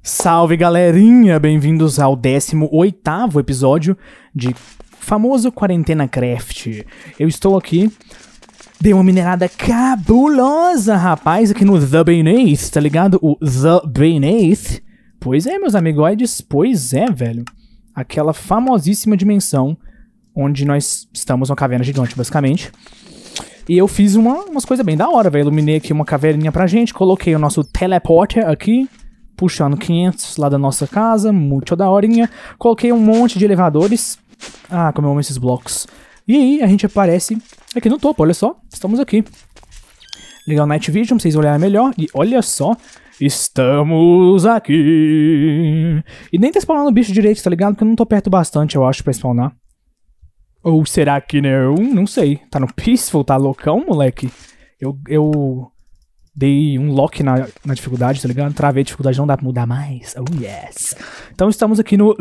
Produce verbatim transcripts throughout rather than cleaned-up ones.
Salve galerinha, bem-vindos ao décimo oitavo episódio de famoso Quarentena Craft. Eu estou aqui, dei uma minerada cabulosa, rapaz, aqui no The Beneath, tá ligado? O The Beneath. Pois é, meus amigoides, pois é, velho. Aquela famosíssima dimensão onde nós estamos numa caverna gigante, basicamente. E eu fiz uma, umas coisas bem da hora, velho. Iluminei aqui uma caverninha pra gente, coloquei o nosso teleporter aqui, puxando quinhentos lá da nossa casa, muito da horinha. Coloquei um monte de elevadores. Ah, como eu amo esses blocos. E aí, a gente aparece aqui no topo, olha só. Estamos aqui. Ligar o Night Vision pra vocês olharem melhor. E olha só, estamos aqui. E nem tá spawnando o bicho direito, tá ligado? Porque eu não tô perto bastante, eu acho, pra spawnar. Ou será que não? Não sei. Tá no Peaceful? Tá loucão, moleque? Eu... eu... Dei um lock na, na dificuldade, tá ligado? Travei a dificuldade, não dá pra mudar mais. Oh, yes. Então estamos aqui no...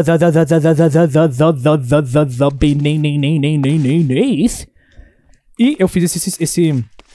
E eu fiz esse... esse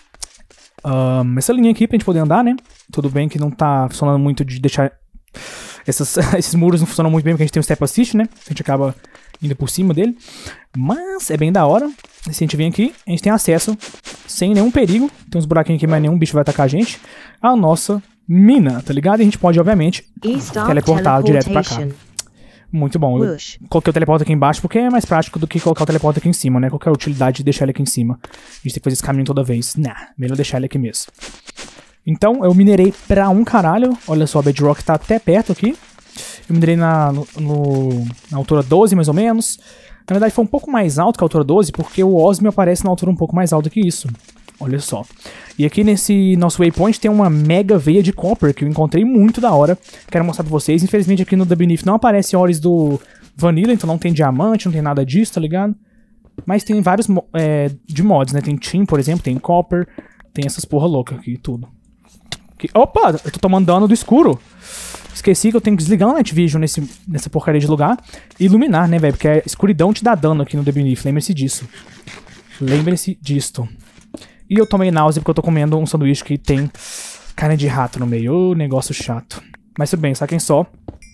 um, essa linha aqui pra gente poder andar, né? Tudo bem que não tá funcionando muito de deixar... Essas, esses muros não funcionam muito bem porque a gente tem um step assist, né? A gente acaba indo por cima dele. Mas é bem da hora. Se a gente vir aqui, a gente tem acesso sem nenhum perigo. Tem uns buraquinhos aqui, mas nenhum bicho vai atacar a gente. A nossa mina, tá ligado? E a gente pode, obviamente, teleportar direto pra cá. Muito bom. Eu coloquei o teleporte aqui embaixo porque é mais prático do que colocar o teleporte aqui em cima, né? Qual que é a utilidade de deixar ele aqui em cima? A gente tem que fazer esse caminho toda vez. Nah, melhor deixar ele aqui mesmo. Então, eu minerei pra um caralho. Olha só, a Bedrock tá até perto aqui. Eu minerei na, no, no, na altura doze, mais ou menos. Na verdade, foi um pouco mais alto que a altura doze, porque o Osmio aparece na altura um pouco mais alta que isso. Olha só. E aqui nesse nosso waypoint tem uma mega veia de copper, que eu encontrei muito da hora. Quero mostrar pra vocês. Infelizmente aqui no The Beneath não aparece ores do Vanilla, então não tem diamante, não tem nada disso, tá ligado? Mas tem vários é, de mods, né? Tem Tin, por exemplo, tem copper, tem essas porra louca aqui, tudo. Aqui. Opa! Eu tô tomando dano do escuro. Esqueci que eu tenho que desligar o Night Vision nesse, nessa porcaria de lugar e iluminar, né, velho? Porque a escuridão te dá dano aqui no The Beneath. Lembre-se disso. Lembre-se disto. E eu tomei náusea porque eu tô comendo um sanduíche que tem carne de rato no meio. Ô, negócio chato. Mas tudo bem, saquem só.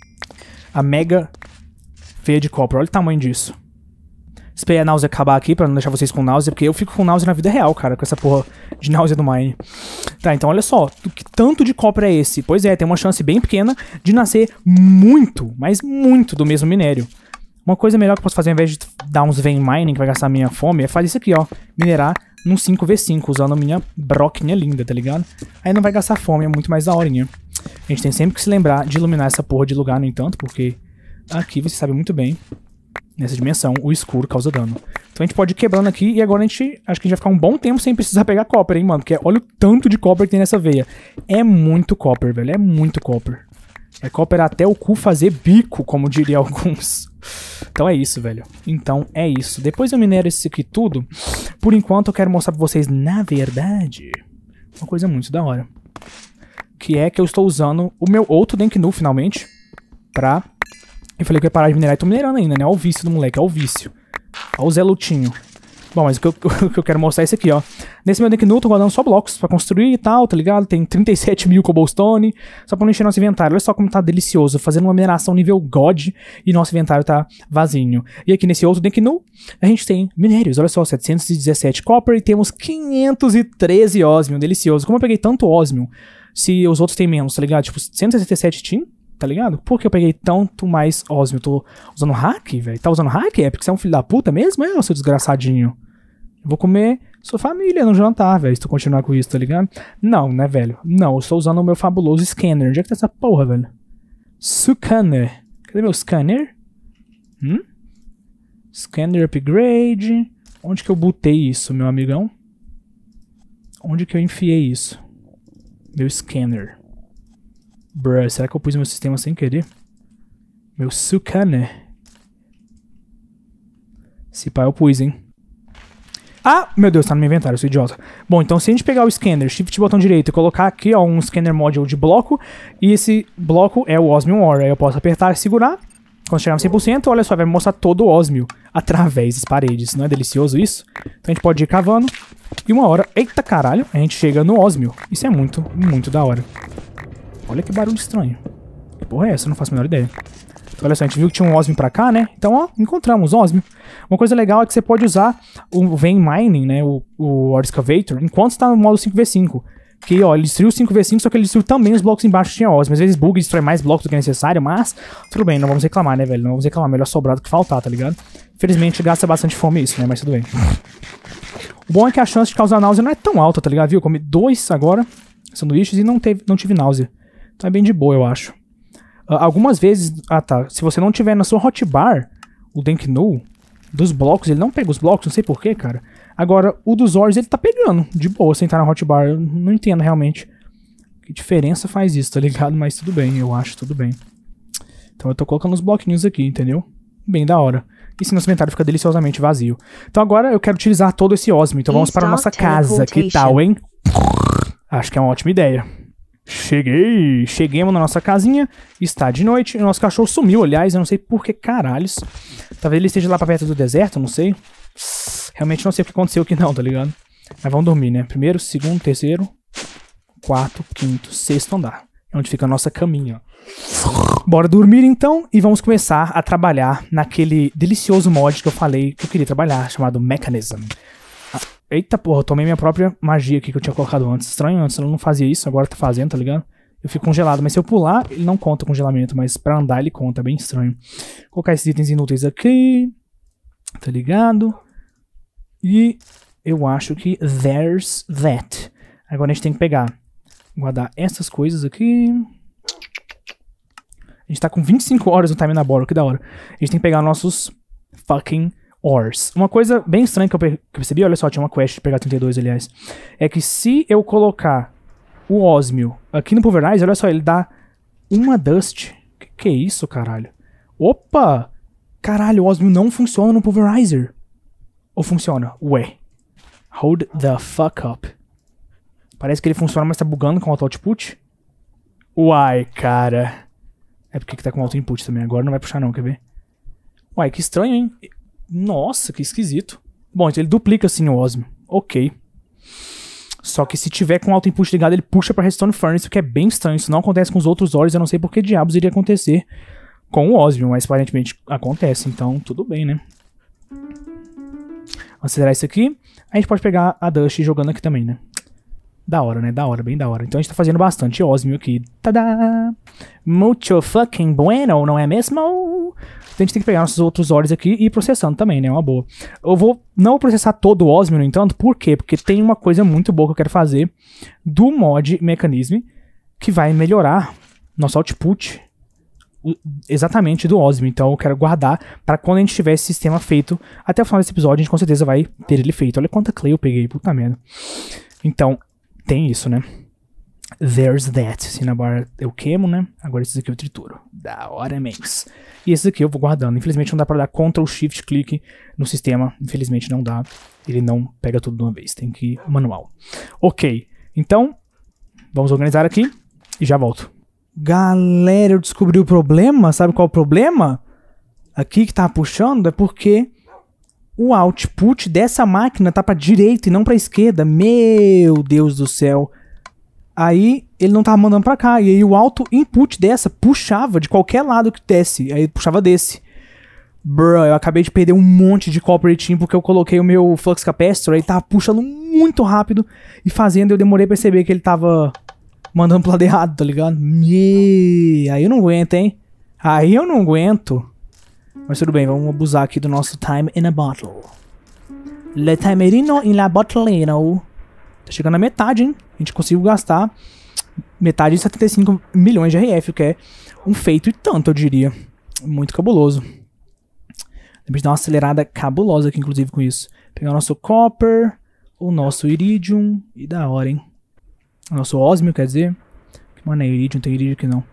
A mega veia de copper. Olha o tamanho disso. Esperei a náusea acabar aqui pra não deixar vocês com náusea, porque eu fico com náusea na vida real, cara, com essa porra de náusea do Mine. Tá, então olha só, que tanto de copper é esse? Pois é, tem uma chance bem pequena de nascer muito, mas muito do mesmo minério. Uma coisa melhor que eu posso fazer ao invés de dar uns vein mining, que vai gastar minha fome, é fazer isso aqui, ó, minerar num cinco vezes cinco, usando a minha broquinha linda, tá ligado? Aí não vai gastar fome, é muito mais daorinha. A gente tem sempre que se lembrar de iluminar essa porra de lugar, no entanto, porque aqui você sabe muito bem, nessa dimensão, o escuro causa dano. Então a gente pode ir quebrando aqui e agora a gente... Acho que a gente vai ficar um bom tempo sem precisar pegar copper, hein, mano? Porque olha o tanto de copper que tem nessa veia. É muito copper, velho. É muito copper. É copper até o cu fazer bico, como diria alguns. Então é isso, velho. Então é isso. Depois eu minero isso aqui tudo. Por enquanto eu quero mostrar pra vocês, na verdade, uma coisa muito da hora. Que é que eu estou usando o meu outro Denknu, finalmente, pra... Eu falei que eu ia parar de minerar e tô minerando ainda, né? Olha o vício do moleque, olha o vício. Olha o Zé Lutinho. Bom, mas o que eu, o que eu quero mostrar é esse aqui, ó. Nesse meu Denknu, tô guardando só blocos pra construir e tal, tá ligado? Tem trinta e sete mil cobblestone, só pra não encher nosso inventário. Olha só como tá delicioso, fazendo uma mineração nível God e nosso inventário tá vazio. E aqui nesse outro Denknu, a gente tem minérios. Olha só, setecentos e dezessete copper e temos quinhentos e treze osmium, delicioso. Como eu peguei tanto osmium, se os outros têm menos, tá ligado? Tipo, cento e sessenta e sete tin? Tá ligado? Por que eu peguei tanto mais osmio? Tô usando hack, velho? Tá usando hack? É porque você é um filho da puta mesmo? É, seu desgraçadinho. Eu vou comer sua família no jantar, velho, se tu continuar com isso, tá ligado? Não, né, velho? Não, eu estou usando o meu fabuloso scanner. Onde é que tá essa porra, velho? Scanner. Cadê meu scanner? Hum? Scanner upgrade. Onde que eu botei isso, meu amigão? Onde que eu enfiei isso? Meu scanner. Bruh, será que eu pus meu sistema sem querer? Meu scanner. Se pá, eu pus, hein? Ah, meu Deus, tá no meu inventário, eu sou idiota. Bom, então se a gente pegar o scanner, shift botão direito e colocar aqui, ó, um scanner module de bloco, e esse bloco é o osmium ore, aí eu posso apertar e segurar. Quando chegar no cem por cento, olha só, vai me mostrar todo o osmio através das paredes. Não é delicioso isso? Então a gente pode ir cavando e uma hora, eita caralho, a gente chega no osmio. Isso é muito, muito da hora. Olha que barulho estranho. porra é essa? Eu não faço a menor ideia. Então, olha só, a gente viu que tinha um ósmio pra cá, né? Então, ó, encontramos ósmio. Uma coisa legal é que você pode usar o Vein Mining, né? O, o Ore Excavator, enquanto está no modo cinco por cinco. Que, ó, ele destruiu o cinco por cinco, só que ele destruiu também os blocos embaixo que tinha ósmio. Às vezes bug e destrói mais blocos do que é necessário, mas tudo bem, não vamos reclamar, né, velho? Não vamos reclamar, melhor sobrar do que faltar, tá ligado? Infelizmente, gasta bastante fome isso, né? Mas tudo bem. O bom é que a chance de causar náusea não é tão alta, tá ligado? Viu? Eu comi dois agora, sanduíches, e não, teve, não tive náusea. Então é bem de boa, eu acho. Uh, algumas vezes... Ah, tá. Se você não tiver na sua hotbar, o Denknu, dos blocos, ele não pega os blocos, não sei porquê, cara. Agora, o dos ores, ele tá pegando. De boa, sem estar na hotbar. Eu não entendo realmente que diferença faz isso, tá ligado? Mas tudo bem, eu acho, tudo bem. Então eu tô colocando os bloquinhos aqui, entendeu? Bem da hora. E se nosso inventário fica deliciosamente vazio. Então agora eu quero utilizar todo esse ósmio. Então vamos para a nossa casa. Que tal, hein? Acho que é uma ótima ideia. Cheguei! Cheguemos na nossa casinha. Está de noite. O nosso cachorro sumiu, aliás. Eu não sei por que caralhos. Talvez ele esteja lá pra perto do deserto, não sei. Realmente não sei o que aconteceu aqui não, tá ligado? Mas vamos dormir, né? Primeiro, segundo, terceiro, quarto, quinto, sexto andar. É onde fica a nossa caminha. Bora dormir então e vamos começar a trabalhar naquele delicioso mod que eu falei que eu queria trabalhar, chamado Mechanism. Ah, eita porra, eu tomei minha própria magia aqui que eu tinha colocado antes. Estranho, antes eu não fazia isso, agora tá fazendo, tá ligado? Eu fico congelado, mas se eu pular, ele não conta congelamento, mas pra andar ele conta, é bem estranho. Vou colocar esses itens inúteis aqui, tá ligado? E eu acho que there's that. Agora a gente tem que pegar, guardar essas coisas aqui. A gente tá com vinte e cinco horas no time na bola, que da hora. A gente tem que pegar nossos fucking ores. Uma coisa bem estranha que eu, que eu percebi, olha só, tinha uma quest de pegar trinta e dois, aliás. É que se eu colocar o ósmio aqui no Pulverizer, olha só, ele dá uma dust. Que que é isso, caralho? Opa! Caralho, o ósmio não funciona no Pulverizer. Ou funciona? Ué. Hold the fuck up. Parece que ele funciona, mas tá bugando com o auto-output. Uai, cara. É porque que tá com auto-input também. Agora não vai puxar não, quer ver? Uai, que estranho, hein? Nossa, que esquisito. Bom, então ele duplica assim o ósmio. Ok. Só que se tiver com o auto-input ligado, ele puxa pra Redstone Furnace, o que é bem estranho. Isso não acontece com os outros ores, eu não sei por que diabos iria acontecer com o ósmio, mas aparentemente acontece, então tudo bem, né? Vamos acelerar isso aqui. A gente pode pegar a Dust jogando aqui também, né? Da hora, né? Da hora, bem da hora. Então a gente tá fazendo bastante ósmio aqui. Tadá! Mucho fucking bueno, não é mesmo? Então a gente tem que pegar nossos outros ores aqui e ir processando também, né? É uma boa. Eu vou não processar todo o ósmio, no entanto. Por quê? Porque tem uma coisa muito boa que eu quero fazer do mod Mechanism que vai melhorar nosso output exatamente do ósmio. Então eu quero guardar para quando a gente tiver esse sistema feito. Até o final desse episódio a gente com certeza vai ter ele feito. Olha quanta clay eu peguei, puta merda. Então, tem isso, né? There's that. Se na barra eu queimo, né? Agora esses aqui eu trituro. Da hora, max. E esses aqui eu vou guardando. Infelizmente não dá pra dar Ctrl Shift clique no sistema. Infelizmente não dá. Ele não pega tudo de uma vez. Tem que ir manual. Ok. Então, vamos organizar aqui e já volto. Galera, eu descobri o problema. Sabe qual é o problema? Aqui que tá puxando é porque o output dessa máquina tá pra direita e não pra esquerda. Meu Deus do céu. Aí ele não tava mandando pra cá. E aí o auto input dessa puxava de qualquer lado que desce. Aí puxava desse. Bruh, eu acabei de perder um monte de copper team porque eu coloquei o meu flux capacitor. Aí tava puxando muito rápido e fazendo. Eu demorei pra perceber que ele tava mandando pro lado errado, tá ligado? Me... Aí eu não aguento, hein? Aí eu não aguento. Mas tudo bem, vamos abusar aqui do nosso time in a bottle. Le timerino in la bottlino. Tá chegando a metade, hein? A gente conseguiu gastar metade de setenta e cinco milhões de R F, o que é um feito e tanto, eu diria. Muito cabuloso. Temos que dar uma acelerada cabulosa aqui, inclusive, com isso. Pegar o nosso copper, o nosso iridium. E da hora, hein? O nosso ósmio, quer dizer. Mano, é iridium, não tem iridium aqui não.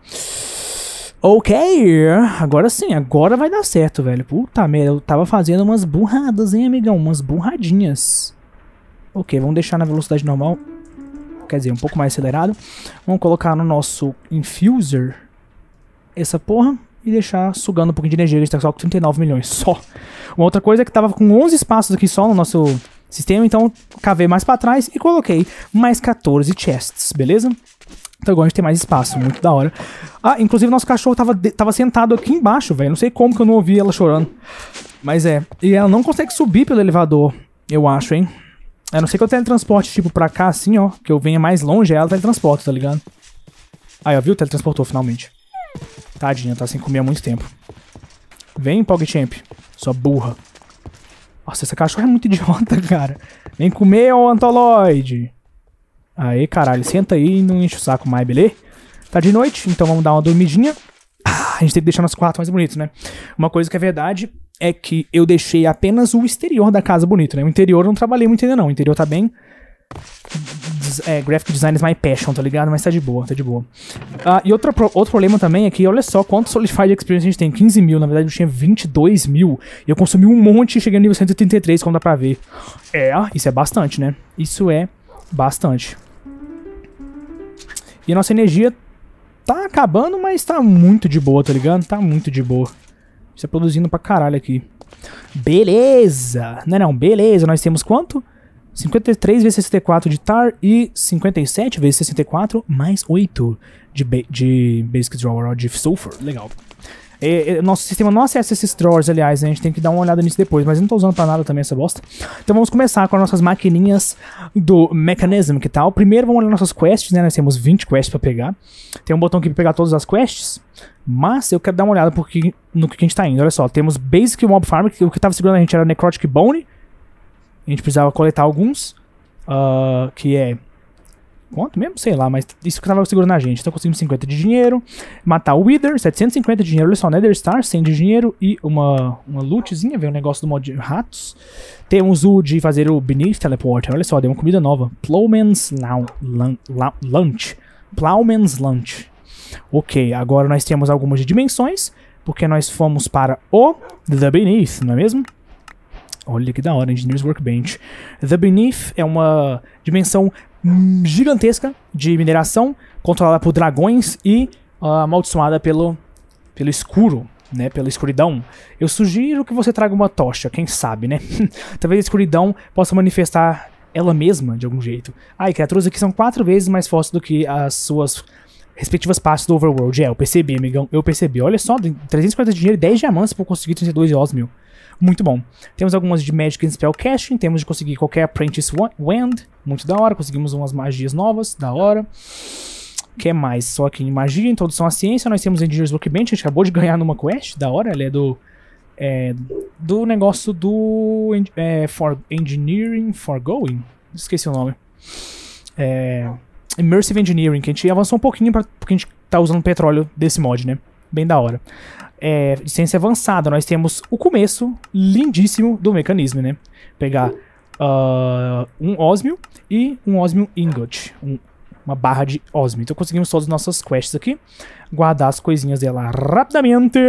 Ok, agora sim, agora vai dar certo, velho. Puta merda, eu tava fazendo umas burradas, hein, amigão? Umas burradinhas. Ok, vamos deixar na velocidade normal. Quer dizer, um pouco mais acelerado. Vamos colocar no nosso infuser essa porra e deixar sugando um pouquinho de energia. A gente tá só com trinta e nove milhões, só. Uma outra coisa é que tava com onze espaços aqui só no nosso sistema, então cavei mais pra trás e coloquei mais quatorze chests, beleza? Então agora a gente tem mais espaço, muito da hora. Ah, inclusive nosso cachorro tava, de, tava sentado aqui embaixo, velho. Não sei como que eu não ouvi ela chorando. Mas é. E ela não consegue subir pelo elevador, eu acho, hein. A não ser que eu teletransporte, tipo, pra cá, assim, ó. Que eu venha mais longe, ela teletransporta, tá ligado? Aí, ó, viu? Teletransportou, finalmente. Tadinha, tá sem comer há muito tempo. Vem, PogChamp. Sua burra. Nossa, essa cachorra é muito idiota, cara. Vem comer, ô Antoloide. Aí, caralho, senta aí e não enche o saco mais, beleza? Tá de noite, então vamos dar uma dormidinha. Ah, a gente tem que deixar nosso quarto mais bonito, né? Uma coisa que é verdade é que eu deixei apenas o exterior da casa bonito, né? O interior eu não trabalhei muito ainda não. O interior tá bem... É, graphic design is my passion, tá ligado? Mas tá de boa, tá de boa. Ah, e outra, outro problema também é que, olha só quanto Solidified Experience a gente tem. quinze mil, na verdade eu tinha vinte e dois mil. E eu consumi um monte e cheguei no nível cento e trinta e três, como dá pra ver. É, isso é bastante, né? Isso é bastante. E a nossa energia tá acabando, mas tá muito de boa, tá ligado? Tá muito de boa. Isso é produzindo pra caralho aqui. Beleza! Não, não, beleza. Nós temos quanto? cinquenta e três vezes sessenta e quatro de tar e cinquenta e sete vezes sessenta e quatro mais oito de, ba de Basic Drawer de Sulfur. Legal. É, é, nosso sistema não acessa esses drawers, aliás, né? A gente tem que dar uma olhada nisso depois, mas eu não tô usando pra nada também essa bosta. Então vamos começar com as nossas maquininhas do Mechanism, que tal? Primeiro vamos olhar nossas quests, né? Nós temos vinte quests pra pegar. Tem um botão aqui pra pegar todas as quests, mas eu quero dar uma olhada porque, no que a gente tá indo. Olha só, temos Basic Mob Farm, que o que tava segurando a gente era Necrotic Bone. A gente precisava coletar alguns, uh, que é... Quanto mesmo? Sei lá, mas isso que tava segurando a gente. Então conseguimos cinquenta de dinheiro. Matar o Wither, setecentos e cinquenta de dinheiro. Olha só, Nether Star, cem de dinheiro. E uma, uma lootzinha, veio um negócio do modo de ratos. Temos o de fazer o Beneath Teleporter. Olha só, deu uma comida nova. Plowman's Lunch. Plowman's Lunch. Ok, agora nós temos algumas de dimensões, porque nós fomos para o The Beneath, não é mesmo? Olha que da hora, Engineer's Workbench. The Beneath é uma dimensão gigantesca de mineração, controlada por dragões e uh, amaldiçoada pelo, pelo escuro, né, pela escuridão. Eu sugiro que você traga uma tocha, quem sabe, né? Talvez a escuridão possa manifestar ela mesma de algum jeito. Ah, e criaturas aqui são quatro vezes mais fortes do que as suas respectivas partes do Overworld. É, eu percebi, amigão, eu percebi. Olha só, trezentos e cinquenta de dinheiro e dez diamantes para conseguir trinta e dois de Osmio. Muito bom. Temos algumas de Magic and Spellcasting, temos de conseguir qualquer Apprentice Wand, muito da hora, conseguimos umas magias novas, da hora. O que mais? Só aqui em magia, introdução à ciência, nós temos Engineer's Workbench, a gente acabou de ganhar numa quest, da hora, ela é do... É, do negócio do... É, for Engineering Forgoing? Esqueci o nome. É, Immersive Engineering, que a gente avançou um pouquinho pra, porque a gente tá usando petróleo desse mod, né? Bem da hora. É, de ciência avançada, nós temos o começo lindíssimo do mecanismo, né? Pegar uh, um Osmio e um Osmio Ingot, um, uma barra de Osmio. Então conseguimos todas as nossas quests aqui, guardar as coisinhas dela rapidamente.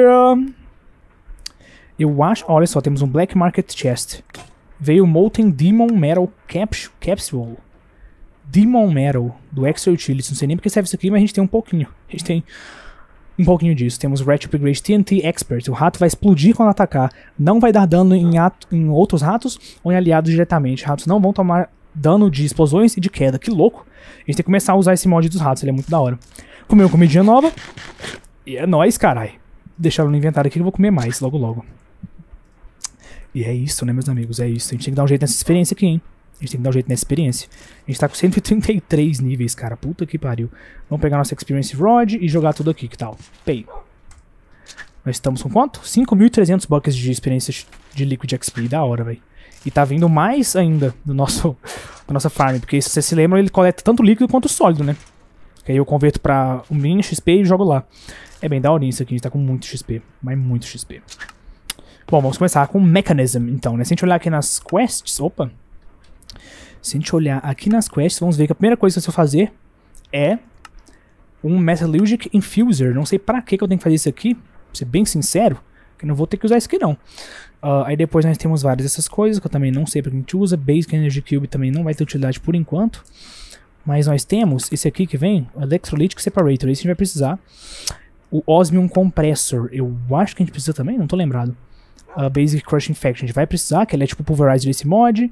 Eu acho, olha só, temos um Black Market Chest. Veio o Molten Demon Metal Capsule, Capsule. Demon Metal, do Extra Utilities. Não sei nem porque serve isso aqui, mas a gente tem um pouquinho. A gente tem... Um pouquinho disso. Temos Ratchet Upgrade T N T Expert. O rato vai explodir quando atacar. Não vai dar dano em, ato, em outros ratos ou em aliados diretamente. Ratos não vão tomar dano de explosões e de queda. Que louco. A gente tem que começar a usar esse mod dos ratos. Ele é muito da hora. Comeu uma comidinha nova. E é nóis, carai. Deixar no inventário aqui que eu vou comer mais logo logo. E é isso, né, meus amigos? É isso. A gente tem que dar um jeito nessa experiência aqui, hein? A gente tem que dar um jeito nessa experiência. A gente tá com cento e trinta e três níveis, cara. Puta que pariu. Vamos pegar nossa Experience Rod e jogar tudo aqui, que tal? Pay. Nós estamos com quanto? cinco mil e trezentos buckets de experiência de Liquid X P. Da hora, velho. E tá vindo mais ainda do nosso, da nossa farm. Porque se você se lembra, ele coleta tanto líquido quanto sólido, né? Que aí eu converto pra um mini X P e jogo lá. É bem da hora isso aqui. A gente tá com muito X P. Mas muito X P. Bom, vamos começar com o Mechanism, então, né? Se a gente olhar aqui nas quests... Opa! Se a gente olhar aqui nas quests, vamos ver que a primeira coisa que você vai fazer é um Metallurgic Infuser. Não sei pra que que eu tenho que fazer isso aqui, pra ser bem sincero, que eu não vou ter que usar isso aqui não. Uh, aí depois nós temos várias dessas coisas que eu também não sei pra que a gente usa. Basic Energy Cube também não vai ter utilidade por enquanto. Mas nós temos esse aqui que vem, o Electrolytic Separator. Esse a gente vai precisar. O Osmium Compressor, eu acho que a gente precisa também, não tô lembrado. Uh, Basic Crushing Faction, a gente vai precisar, que ele é tipo pulverizer desse mod.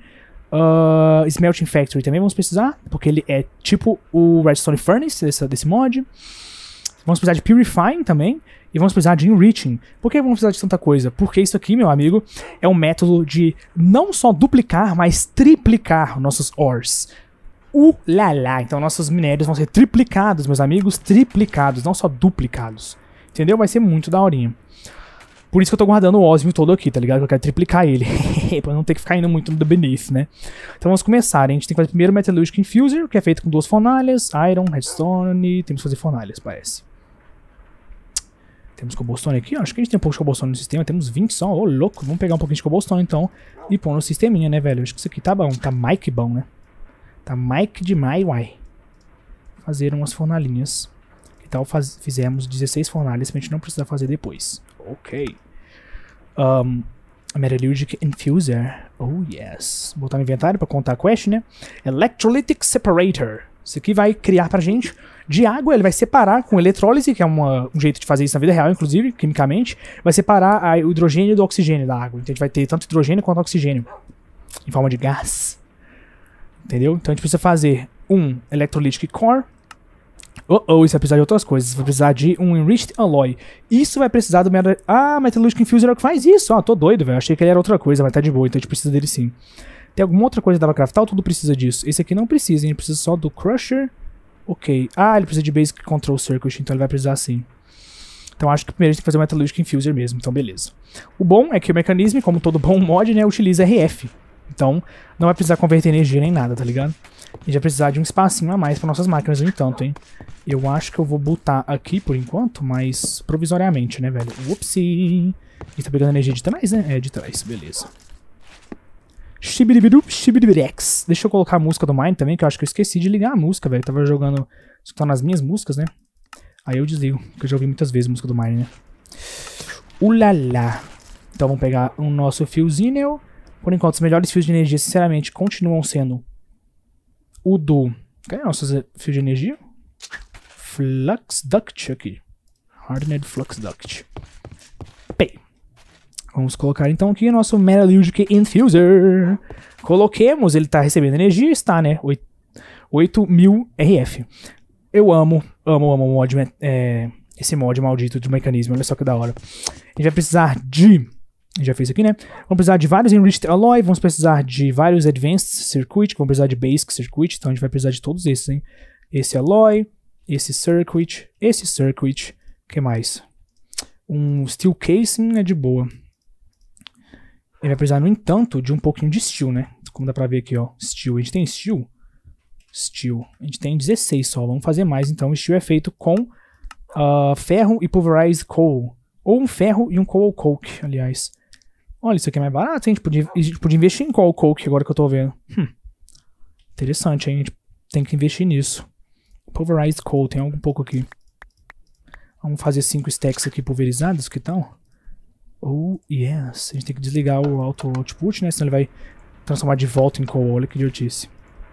Uh, Smelting Factory também vamos precisar, porque ele é tipo o Redstone Furnace desse, desse mod. Vamos precisar de Purifying também. E vamos precisar de Enriching. Por que vamos precisar de tanta coisa? Porque isso aqui, meu amigo, é um método de não só duplicar, mas triplicar nossos ores. Ulala! Então nossos minérios vão ser triplicados, meus amigos. Triplicados, não só duplicados. Entendeu? Vai ser muito daorinha. Por isso que eu tô guardando o Osmio todo aqui, tá ligado? Eu quero triplicar ele. Pra não ter que ficar indo muito no Beneath, né? Então vamos começar. A gente tem que fazer primeiro o Metallurgic Infuser, que é feito com duas fornalhas. Iron, Redstone. Temos que fazer fornalhas, parece. Temos cobblestone aqui, acho que a gente tem um pouco de cobblestone no sistema, temos vinte só, ô louco, vamos pegar um pouquinho de cobblestone então e pôr no sisteminha, né, velho, acho que isso aqui tá bom, tá mais que bom, né, tá mais que demais, uai. Fazer umas fornalinhas, que tal faz... fizemos dezesseis fornalhas pra gente não precisar fazer depois, ok. Um, Metallurgic Infuser, oh yes, vou botar no inventário pra contar a quest, né, Electrolytic Separator, isso aqui vai criar pra gente de água, ele vai separar com eletrólise, que é uma, um jeito de fazer isso na vida real, inclusive, quimicamente, vai separar a, o hidrogênio do oxigênio da água. Então a gente vai ter tanto hidrogênio quanto oxigênio, em forma de gás. Entendeu? Então a gente precisa fazer um Electrolytic Core. Oh, oh, isso vai precisar de outras coisas. Vai precisar de um Enriched Alloy. Isso vai precisar do... Metal... Ah, Metallurgic Infuser é o que faz isso. Ah, tô doido, velho. Achei que ele era outra coisa, mas tá de boa, então a gente precisa dele sim. Tem alguma outra coisa que dá pra craftar ou tudo precisa disso? Esse aqui não precisa, a gente precisa só do Crusher. Ok. Ah, ele precisa de Basic Control Circuit, então ele vai precisar sim. Então acho que primeiro a gente tem que fazer o Metallurgic Infuser mesmo, então beleza. O bom é que o mecanismo, como todo bom mod, né, utiliza R F. Então não vai precisar converter energia nem nada, tá ligado? A gente vai precisar de um espacinho a mais para nossas máquinas no entanto, hein. Eu acho que eu vou botar aqui por enquanto, mas provisoriamente, né, velho. Upsi. A gente tá pegando energia de trás, né? É, de trás, beleza. Shibiribidup, shibiribirex. Deixa eu colocar a música do Mine também, que eu acho que eu esqueci de ligar a música, velho. Tava jogando, escutando as minhas músicas, né? Aí eu desligo, porque eu já ouvi muitas vezes a música do Mine, né? Ulala. Então vamos pegar o nosso fiozinho. Por enquanto, os melhores fios de energia, sinceramente, continuam sendo o do... Cadê nossos fios de energia? Flux Duct aqui. Hardened Flux Duct. Bem. Vamos colocar então aqui o nosso Metallurgic Infuser. Coloquemos, ele tá recebendo energia, está, né? oito mil R F. Eu amo, amo, amo mod, é, esse mod maldito de mecanismo, olha só que da hora. A gente vai precisar de... Já fez aqui, né? Vamos precisar de vários Enriched Alloy, vamos precisar de vários Advanced Circuit, vamos precisar de Basic Circuit, então a gente vai precisar de todos esses, hein? Esse Alloy, esse Circuit, esse Circuit, o que mais? Um Steel Casing é de boa. Ele vai precisar, no entanto, de um pouquinho de Steel, né? Como dá pra ver aqui, ó. Steel. A gente tem Steel? Steel. A gente tem dezesseis só. Vamos fazer mais, então. O Steel é feito com uh, ferro e pulverized coal. Ou um ferro e um coal coke, aliás. Olha, isso aqui é mais barato, hein? A gente podia, a gente podia investir em coal coke agora que eu tô vendo. Hum. Interessante, hein? A gente tem que investir nisso. Pulverized coal. Tem algum pouco aqui. Vamos fazer cinco stacks aqui pulverizados, que tal? Oh, yes. A gente tem que desligar o auto output, né? Senão ele vai transformar de volta em coal. Olha que idiotice.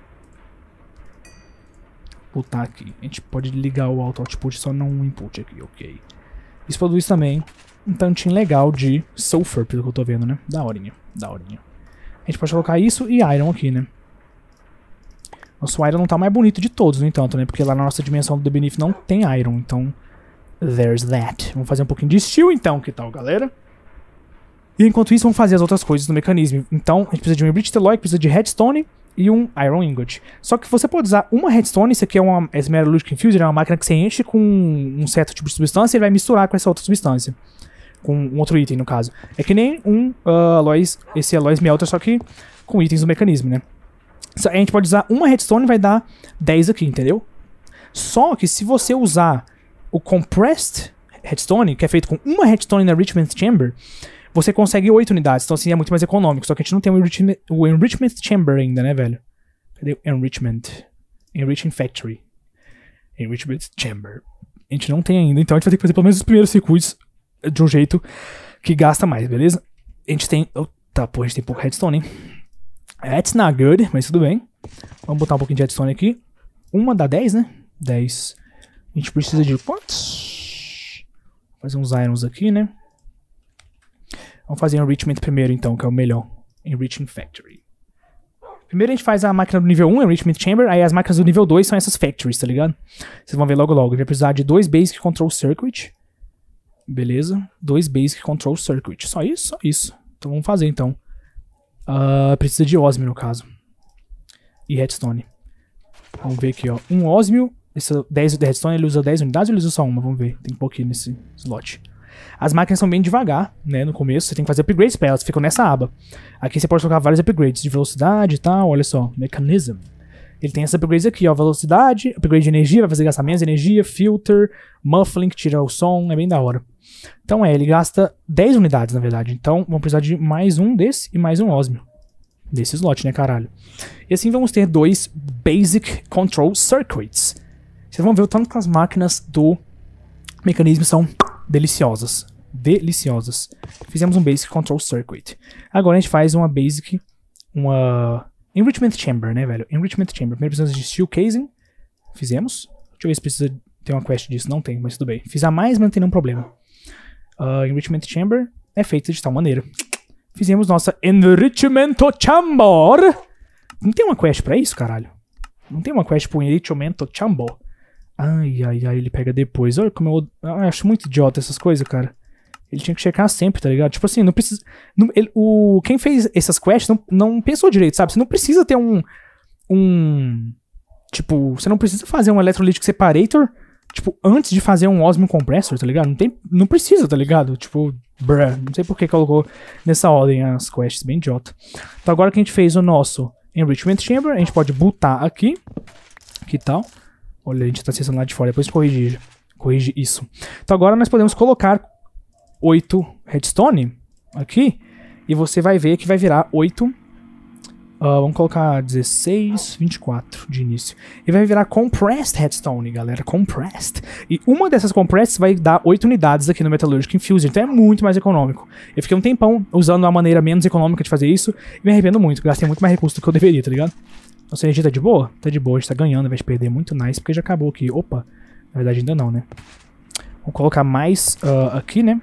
Vou botar aqui. A gente pode ligar o auto output, só não o input aqui, ok. Isso produz também um tantinho legal de sulfur, pelo que eu tô vendo, né? Da horinha, da horinha. A gente pode colocar isso e iron aqui, né? Nosso iron não tá mais bonito de todos, no entanto, né? Porque lá na nossa dimensão do The Beneath não tem iron, então... There's that. Vamos fazer um pouquinho de steel, então, que tal, galera? E enquanto isso, vamos fazer as outras coisas no mecanismo. Então, a gente precisa de um Enriched Alloy, precisa de redstone e um Iron Ingot. Só que você pode usar uma redstone, isso aqui é uma Metallurgic Infuser, é uma máquina que você enche com um certo tipo de substância e ele vai misturar com essa outra substância. Com um outro item, no caso. É que nem um uh, alloy, esse Alloy Smelter, só que com itens do mecanismo, né? A gente pode usar uma redstone e vai dar dez aqui, entendeu? Só que se você usar o Compressed Redstone, que é feito com uma redstone na Enrichment Chamber, você consegue oito unidades, então assim é muito mais econômico. Só que a gente não tem o Enrichment, o enrichment Chamber ainda, né, velho? Cadê o Enrichment? Enriching Factory. Enrichment Chamber. A gente não tem ainda, então a gente vai ter que fazer pelo menos os primeiros circuitos de um jeito que gasta mais, beleza? A gente tem... Oh, tá, pô, a gente tem pouco redstone, hein? That's not good, mas tudo bem. Vamos botar um pouquinho de redstone aqui. Uma dá dez, né? dez. A gente precisa de quantos? Vou fazer uns irons aqui, né? Vamos fazer Enrichment primeiro, então, que é o melhor. Enriching Factory. Primeiro a gente faz a máquina do nível um, Enrichment Chamber, aí as máquinas do nível dois são essas factories, tá ligado? Vocês vão ver logo logo. A gente vai precisar de dois Basic Control Circuit. Beleza. Dois Basic Control Circuit. Só isso? Só isso. Então vamos fazer então. Uh, precisa de Osmio no caso. E Redstone. Vamos ver aqui, ó. Um Osmio. Esse dez de Redstone ele usa dez unidades ou ele usa só uma? Vamos ver. Tem um pouquinho nesse slot. As máquinas são bem devagar, né? No começo você tem que fazer upgrades pra elas. Ficam nessa aba. Aqui você pode colocar vários upgrades de velocidade e tal. Olha só. Mechanism. Ele tem esses upgrades aqui, ó. Velocidade, upgrade de energia, vai fazer gastar menos energia. Filter, muffling, que tira o som. É bem da hora. Então é, ele gasta dez unidades, na verdade. Então vamos precisar de mais um desse e mais um Osmio. Desse slot, né, caralho? E assim vamos ter dois Basic Control Circuits. Vocês vão ver o tanto que as máquinas do mecanismo são deliciosas. Deliciosas. Fizemos um Basic Control Circuit. Agora a gente faz uma Basic... Uma... Enrichment Chamber, né, velho? Enrichment Chamber. Primeiro precisamos de Steel Casing. Fizemos. Deixa eu ver se precisa ter uma quest disso. Não tem, mas tudo bem. Fiz a mais, mas não tem nenhum problema. Uh, Enrichment Chamber é feita de tal maneira. Fizemos nossa Enrichment Chamber. Não tem uma quest pra isso, caralho? Não tem uma quest pro Enrichment Chamber? Ai, ai, ai, ele pega depois. Olha como eu, eu acho muito idiota essas coisas, cara. Ele tinha que checar sempre, tá ligado? Tipo assim, não precisa... Não, ele, o, quem fez essas quests não, não pensou direito, sabe? Você não precisa ter um... Um... Tipo, você não precisa fazer um Electrolytic Separator, tipo, antes de fazer um Osmium Compressor, tá ligado? Não, tem, não precisa, tá ligado? Tipo, bruh. Não sei por que colocou nessa ordem as quests, bem idiota. Então agora que a gente fez o nosso Enrichment Chamber, a gente pode botar aqui. Que tal? Olha, a gente tá acessando lá de fora, depois corrigir. Corrige isso. Então agora nós podemos colocar oito redstone aqui. E você vai ver que vai virar oito. Uh, vamos colocar dezesseis, vinte e quatro de início. E vai virar compressed redstone, galera. Compressed. E uma dessas compressed vai dar oito unidades aqui no Metallurgic Infusion. Então é muito mais econômico. Eu fiquei um tempão usando a maneira menos econômica de fazer isso. E me arrependo muito. Gastei muito mais recursos do que eu deveria, tá ligado? Nossa energia tá de boa? Tá de boa. A gente tá ganhando, vai perder muito nice. Porque já acabou aqui. Opa. Na verdade ainda não, né? Vamos colocar mais uh, aqui, né?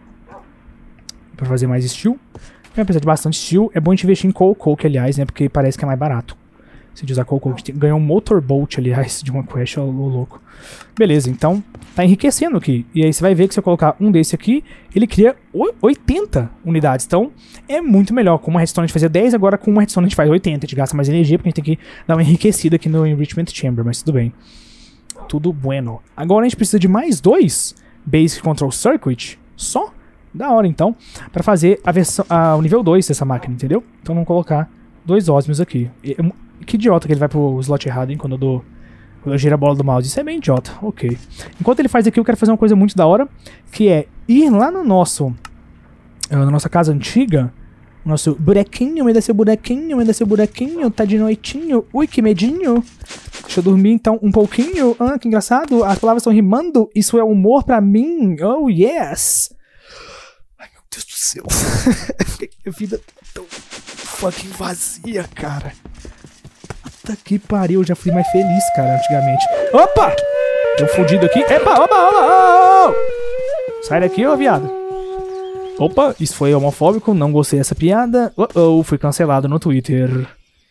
Pra fazer mais steel. Vai precisar de bastante steel. É bom a gente investir em coal coke, aliás, né? Porque parece que é mais barato. Se a gente usar coal coke, a gente ganhou um motorboat, aliás, de uma quest, ó, louco. Beleza, então tá enriquecendo aqui. E aí você vai ver que se eu colocar um desse aqui, ele cria oitenta unidades. Então é muito melhor. Com uma redstone a gente fazia dez, agora com uma redstone a gente faz oitenta. A gente gasta mais energia porque a gente tem que dar uma enriquecida aqui no Enrichment Chamber, mas tudo bem. Tudo bueno. Agora a gente precisa de mais dois Basic Control Circuit. Só? Da hora, então, pra fazer a versão, a, o nível dois dessa máquina, entendeu? Então vamos colocar dois ósmios aqui. E, que idiota que ele vai pro slot errado, hein, quando eu dou... Quando eu giro a bola do mouse. Isso é bem idiota. Ok. Enquanto ele faz aqui, eu quero fazer uma coisa muito da hora, que é ir lá no nosso... Na nossa casa antiga, nosso bonequinho, me dá seu bonequinho, me dá seu bonequinho, tá de noitinho. Ui, que medinho. Deixa eu dormir, então, um pouquinho. Ah, que engraçado. As palavras estão rimando. Isso é humor pra mim. Oh, yes. Deus do céu. Minha vida tá tão fucking vazia, cara. Puta que pariu, eu já fui mais feliz, cara, antigamente. Opa! Tô fudido aqui. Epa, opa, opa, opa! Sai daqui, ô viado. Opa, isso foi homofóbico, não gostei dessa piada. Oh, oh, fui cancelado no Twitter.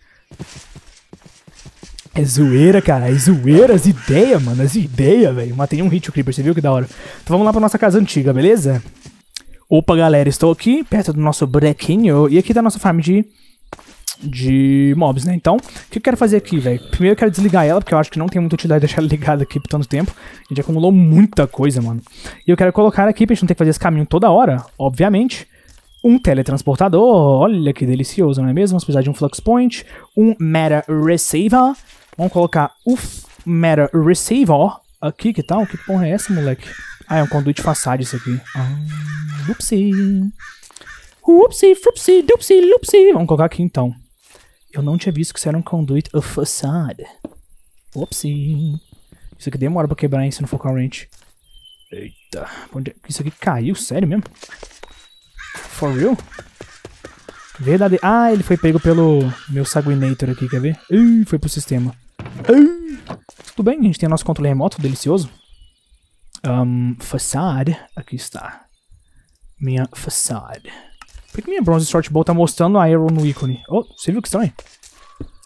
É zoeira, cara, é zoeira, as ideias, mano, as ideias, velho. Matei um hit o Creeper, você viu que da hora? Então vamos lá pra nossa casa antiga, beleza? Opa, galera, estou aqui perto do nosso bonequinho e aqui tá a nossa farm de, de mobs, né? Então, o que eu quero fazer aqui, velho? Primeiro eu quero desligar ela, porque eu acho que não tem muita utilidade deixar ela ligada aqui por tanto tempo. A gente acumulou muita coisa, mano. E eu quero colocar aqui, pra gente não ter que fazer esse caminho toda hora, obviamente, um teletransportador. Olha que delicioso, não é mesmo? Vamos precisar de um flux point, um matter receiver. Vamos colocar o matter receiver aqui, que tal? Que porra é essa, moleque? Ah, é um conduit façade isso aqui. Ah, upsi. Upsi, frupsi, dupsi, lupsi. Vamos colocar aqui então. Eu não tinha visto que isso era um conduit of facade. Upsi. Isso aqui demora pra quebrar, hein, se não for com a wrench. Eita. Isso aqui caiu, sério mesmo? For real? Verdade. Ah, ele foi pego pelo meu Sanguinator aqui, quer ver? Ih, foi pro sistema. Ih. Tudo bem, a gente tem o nosso controle remoto, delicioso. Um, facade. Aqui está. Minha facade. Por que minha Bronze Short Bow tá mostrando a arrow no ícone? Oh, você viu que estranho?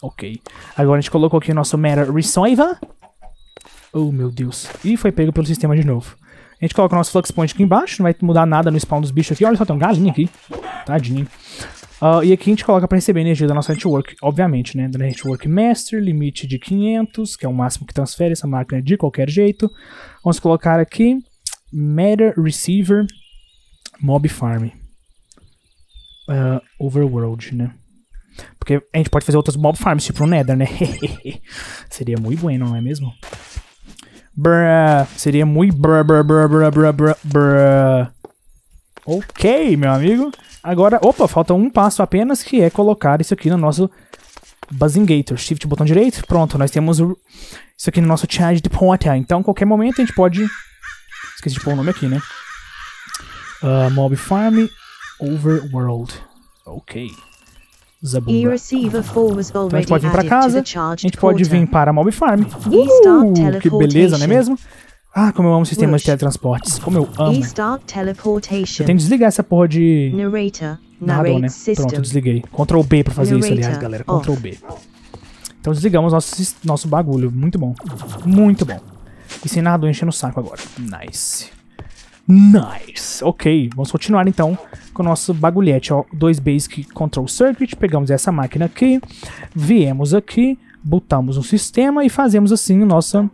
Ok. Agora a gente colocou aqui o nosso Matter Resolver. Oh, meu Deus. E foi pego pelo sistema de novo. A gente coloca o nosso Flux Point aqui embaixo. Não vai mudar nada no spawn dos bichos aqui. Olha só, tem um galinho aqui. Tadinho. Uh, e aqui a gente coloca para receber energia da nossa network, obviamente, né? Da network master, limite de quinhentos, que é o máximo que transfere essa máquina de qualquer jeito. Vamos colocar aqui Matter Receiver Mob Farm. Uh, overworld, né? Porque a gente pode fazer outras mob farms, tipo o Nether, né? Seria muito bueno, não é mesmo? Bruh, seria muito bruh, bruh, bruh, bruh, bruh, bruh, bruh. Ok, meu amigo. Agora, opa, falta um passo apenas, que é colocar isso aqui no nosso Buzzingator. Shift, botão direito, pronto, nós temos o, isso aqui no nosso Charge Portal. Então, a qualquer momento a gente pode... Esqueci de pôr o nome aqui, né? Uh, Mob Farm Overworld. Ok. Zabumba. Então, a gente pode vir pra casa, a gente pode vir para a Mob Farm. Uh, que beleza, não é mesmo? Ah, como eu amo sistemas de teletransportes. Como eu amo. Eu tenho que desligar essa porra de... Narrador, né? Pronto, eu desliguei. Ctrl B pra fazer isso, aliás, galera. Ctrl B. Então desligamos nosso, nosso bagulho. Muito bom. Muito bom. E sem narrador enchendo o saco agora. Nice. Nice. Ok, vamos continuar então com o nosso bagulhete. Ó, dois Basic Control Circuit. Pegamos essa máquina aqui. Viemos aqui. Botamos no sistema e fazemos assim o nosso...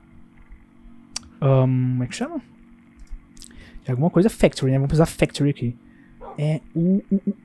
Um, como é que chama? É alguma coisa factory, né? Vamos precisar factory aqui. É o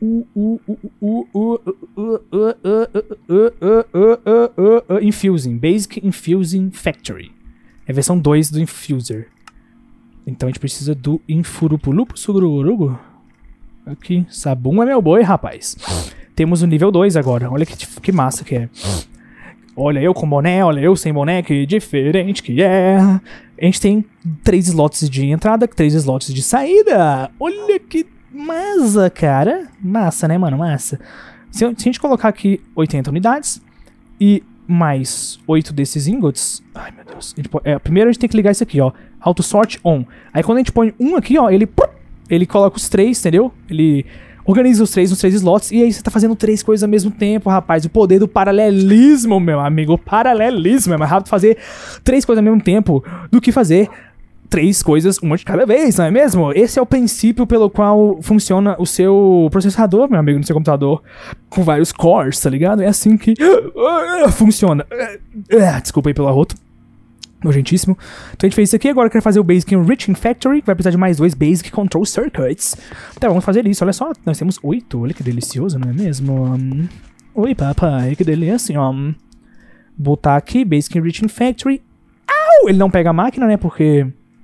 Infusing, Basic Infusing Factory. É a versão dois do Infuser. Então a gente precisa do Infurupulupo Sugururugu. Aqui, Sabum é meu boi, rapaz. Temos o nível dois agora. Olha que, que massa que é. Olha eu com boné, olha eu sem boné, que diferente que é. A gente tem três slots de entrada, três slots de saída. Olha que massa, cara. Massa, né, mano? Massa. Se, se a gente colocar aqui oitenta unidades e mais oito desses ingots... Ai, meu Deus. A gente pode, é, primeiro a gente tem que ligar isso aqui, ó. Auto Sort On. Aí quando a gente põe um aqui, ó, ele... Ele coloca os três, entendeu? Ele... Organiza os três nos três slots e aí você tá fazendo três coisas ao mesmo tempo, rapaz. O poder do paralelismo, meu amigo. O paralelismo é mais rápido fazer três coisas ao mesmo tempo do que fazer três coisas uma de cada vez, não é mesmo? Esse é o princípio pelo qual funciona o seu processador, meu amigo, no seu computador. Com vários cores, tá ligado? É assim que funciona. Desculpa aí pelo arroto. Nojentíssimo. Então a gente fez isso aqui, agora eu quero fazer o Basic Enriching Factory, que vai precisar de mais dois Basic Control Circuits. Então vamos fazer isso, olha só, nós temos oito, olha que delicioso, não é mesmo? Um, oi papai, que delícia, ó. Botar aqui, Basic Enriching Factory. Au! Ele não pega a máquina, né, porque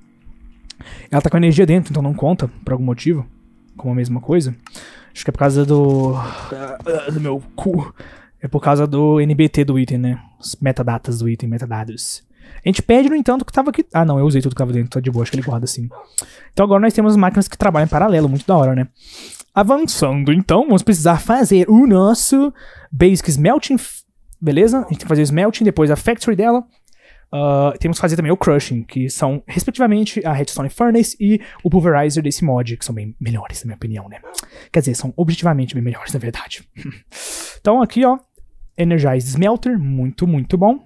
ela tá com energia dentro, então não conta, por algum motivo, como a mesma coisa. Acho que é por causa do... do meu cu. É por causa do N B T do item, né, os metadatas do item, metadados. A gente perde, no entanto, que tava aqui... Ah, não, eu usei tudo que tava dentro, tá de boa, acho que ele guarda assim. Então agora nós temos máquinas que trabalham em paralelo, muito da hora, né? Avançando, então, vamos precisar fazer o nosso Basic Smelting, beleza? A gente tem que fazer o Smelting, depois a Factory dela. Uh, temos que fazer também o Crushing, que são, respectivamente, a Redstone Furnace e o Pulverizer desse mod, que são bem melhores, na minha opinião, né? Quer dizer, são objetivamente bem melhores, na verdade. Então aqui, ó, Energize Smelter, muito, muito bom.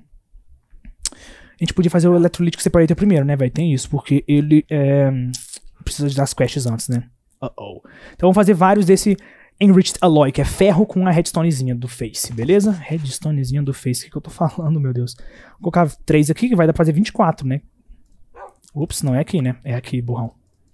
A gente podia fazer o Electrolytic Separator primeiro, né, velho? Tem isso, porque ele é... precisa das quests antes, né? Uh-oh. Então vamos fazer vários desse Enriched Alloy, que é ferro com a redstonezinha do Face, beleza? Redstonezinha do Face, o que, que eu tô falando, meu Deus? Vou colocar três aqui, que vai dar pra fazer vinte e quatro, né? Ups, não é aqui, né? É aqui, burrão.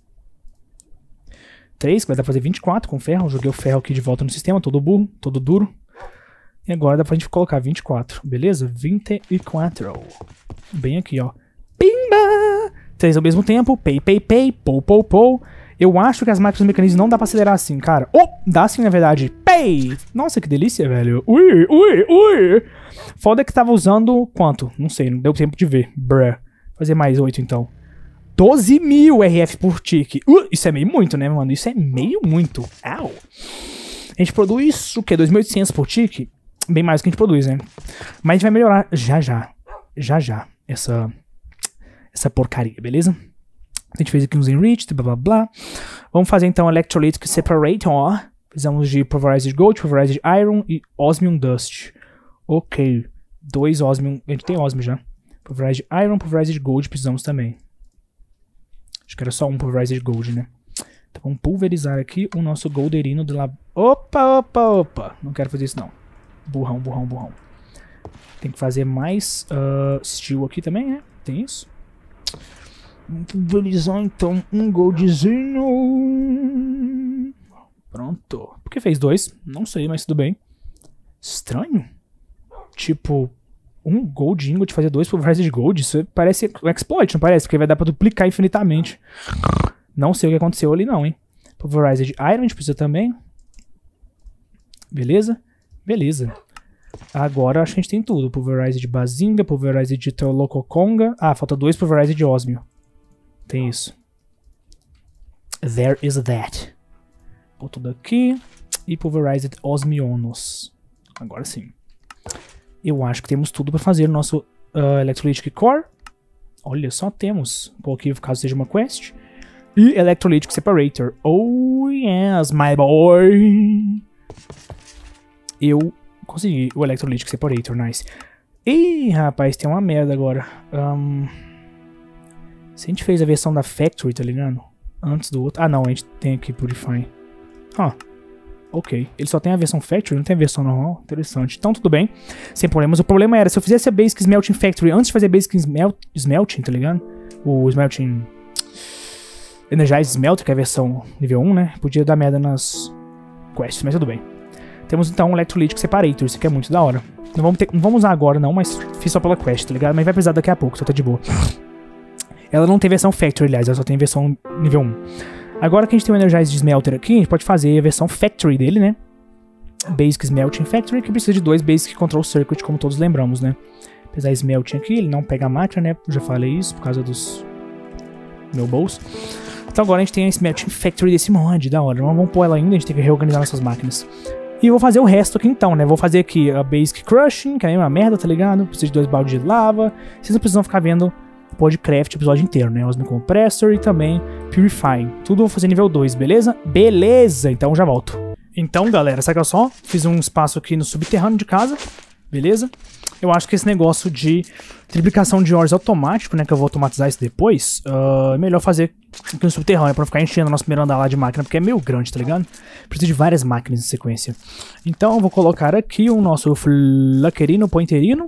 três, que vai dar pra fazer vinte e quatro com ferro. Joguei o ferro aqui de volta no sistema, todo burro, todo duro. E agora dá pra gente colocar vinte e quatro, beleza? vinte e quatro. Bem aqui, ó. Pimba! Três ao mesmo tempo. Pay, pay, pay. Pou, pou, pou. Eu acho que as máquinas mecanismos não dá pra acelerar assim, cara. Oh! Dá sim, na verdade. Pay! Nossa, que delícia, velho. Ui, ui, ui. Foda que tava usando quanto? Não sei, não deu tempo de ver. Bruh. Fazer mais oito, então. doze mil R F por tick. Uh, isso é meio muito, né, mano? Isso é meio muito. Au! A gente produz o quê? dois mil e oitocentos por tick? Bem mais do que a gente produz, né? Mas a gente vai melhorar já já. Já já. Essa, essa porcaria, beleza? A gente fez aqui uns enriched, blá blá blá. Vamos fazer então Electrolytic Separator. Precisamos de Pulverized Gold, Pulverized Iron e Osmium Dust. Ok. Dois osmium. A gente tem osmium já. Pulverized Iron, Pulverized Gold precisamos também. Acho que era só um Pulverized Gold, né? Então vamos pulverizar aqui o nosso Golderino de lá. Opa, opa, opa. Não quero fazer isso não. Burrão, burrão, burrão. Tem que fazer mais uh, Steel aqui também, né? Tem isso. Vamos pulverizar então um Goldzinho. Pronto. Por que fez dois? Não sei, mas tudo bem. Estranho. Tipo, um Gold Ingot fazer dois Pulverized Gold. Isso parece um exploit, não parece? Porque vai dar pra duplicar infinitamente. Não sei o que aconteceu ali não, hein. Pulverized Iron a gente precisa também. Beleza? Beleza. Agora acho que a gente tem tudo. Pulverized Bazinga, Pulverized Teolococonga. Ah, falta dois Pulverized Osmio. Tem isso. There is that. Pô tudo aqui. E Pulverized Osmionos. Agora sim. Eu acho que temos tudo para fazer o nosso uh, Electrolytic Core. Olha, só temos. Um pouquinho, caso seja uma quest. E Electrolytic Separator. Oh, yes, my boy. Eu consegui o Electrolytic Separator, nice. Ih, rapaz, tem uma merda agora. Um, se a gente fez a versão da Factory, tá ligado? Antes do outro. Ah, não, a gente tem aqui Purify. Ah. Ok, ele só tem a versão Factory, não tem a versão normal. Interessante. Então tudo bem, sem problemas. O problema era, se eu fizesse a Basic Smelting Factory antes de fazer a Basic Smelt Smelting, tá ligado? O Smelting... Energize Smelter, que é a versão nível um, né? Podia dar merda nas quests, mas tudo bem. Temos então um Electrolytic Separator, isso aqui é muito da hora. Não vamos, ter, não vamos usar agora não, mas fiz só pela quest, tá ligado? Mas vai precisar daqui a pouco, só tá de boa. Ela não tem versão Factory, aliás, ela só tem versão nível um. Agora que a gente tem o Energize Smelter aqui, a gente pode fazer a versão Factory dele, né? Basic Smelting Factory, que precisa de dois Basic Control Circuit, como todos lembramos, né? Apesar de Smelting aqui, ele não pega a máquina, né? Eu já falei isso, por causa dos... meu bolso. Então agora a gente tem a Smelting Factory desse mod, da hora. Não vamos pôr ela ainda, a gente tem que reorganizar nossas máquinas. E eu vou fazer o resto aqui então, né? Vou fazer aqui a Basic Crushing, que é uma merda, tá ligado? Precisa de dois baldes de lava. Vocês não precisam ficar vendo o Podcraft o episódio inteiro, né? Osmium Compressor e também Purifying. Tudo eu vou fazer nível dois, beleza? Beleza! Então já volto. Então, galera, saca só? Fiz um espaço aqui no subterrâneo de casa, beleza? Eu acho que esse negócio de triplicação de ores automático, né, que eu vou automatizar isso depois, uh, é melhor fazer aqui no subterrâneo, pra não ficar enchendo o nosso primeiro andar lá de máquina, porque é meio grande, tá ligado? Precisa de várias máquinas em sequência. Então eu vou colocar aqui o nosso flaquerino pointerino,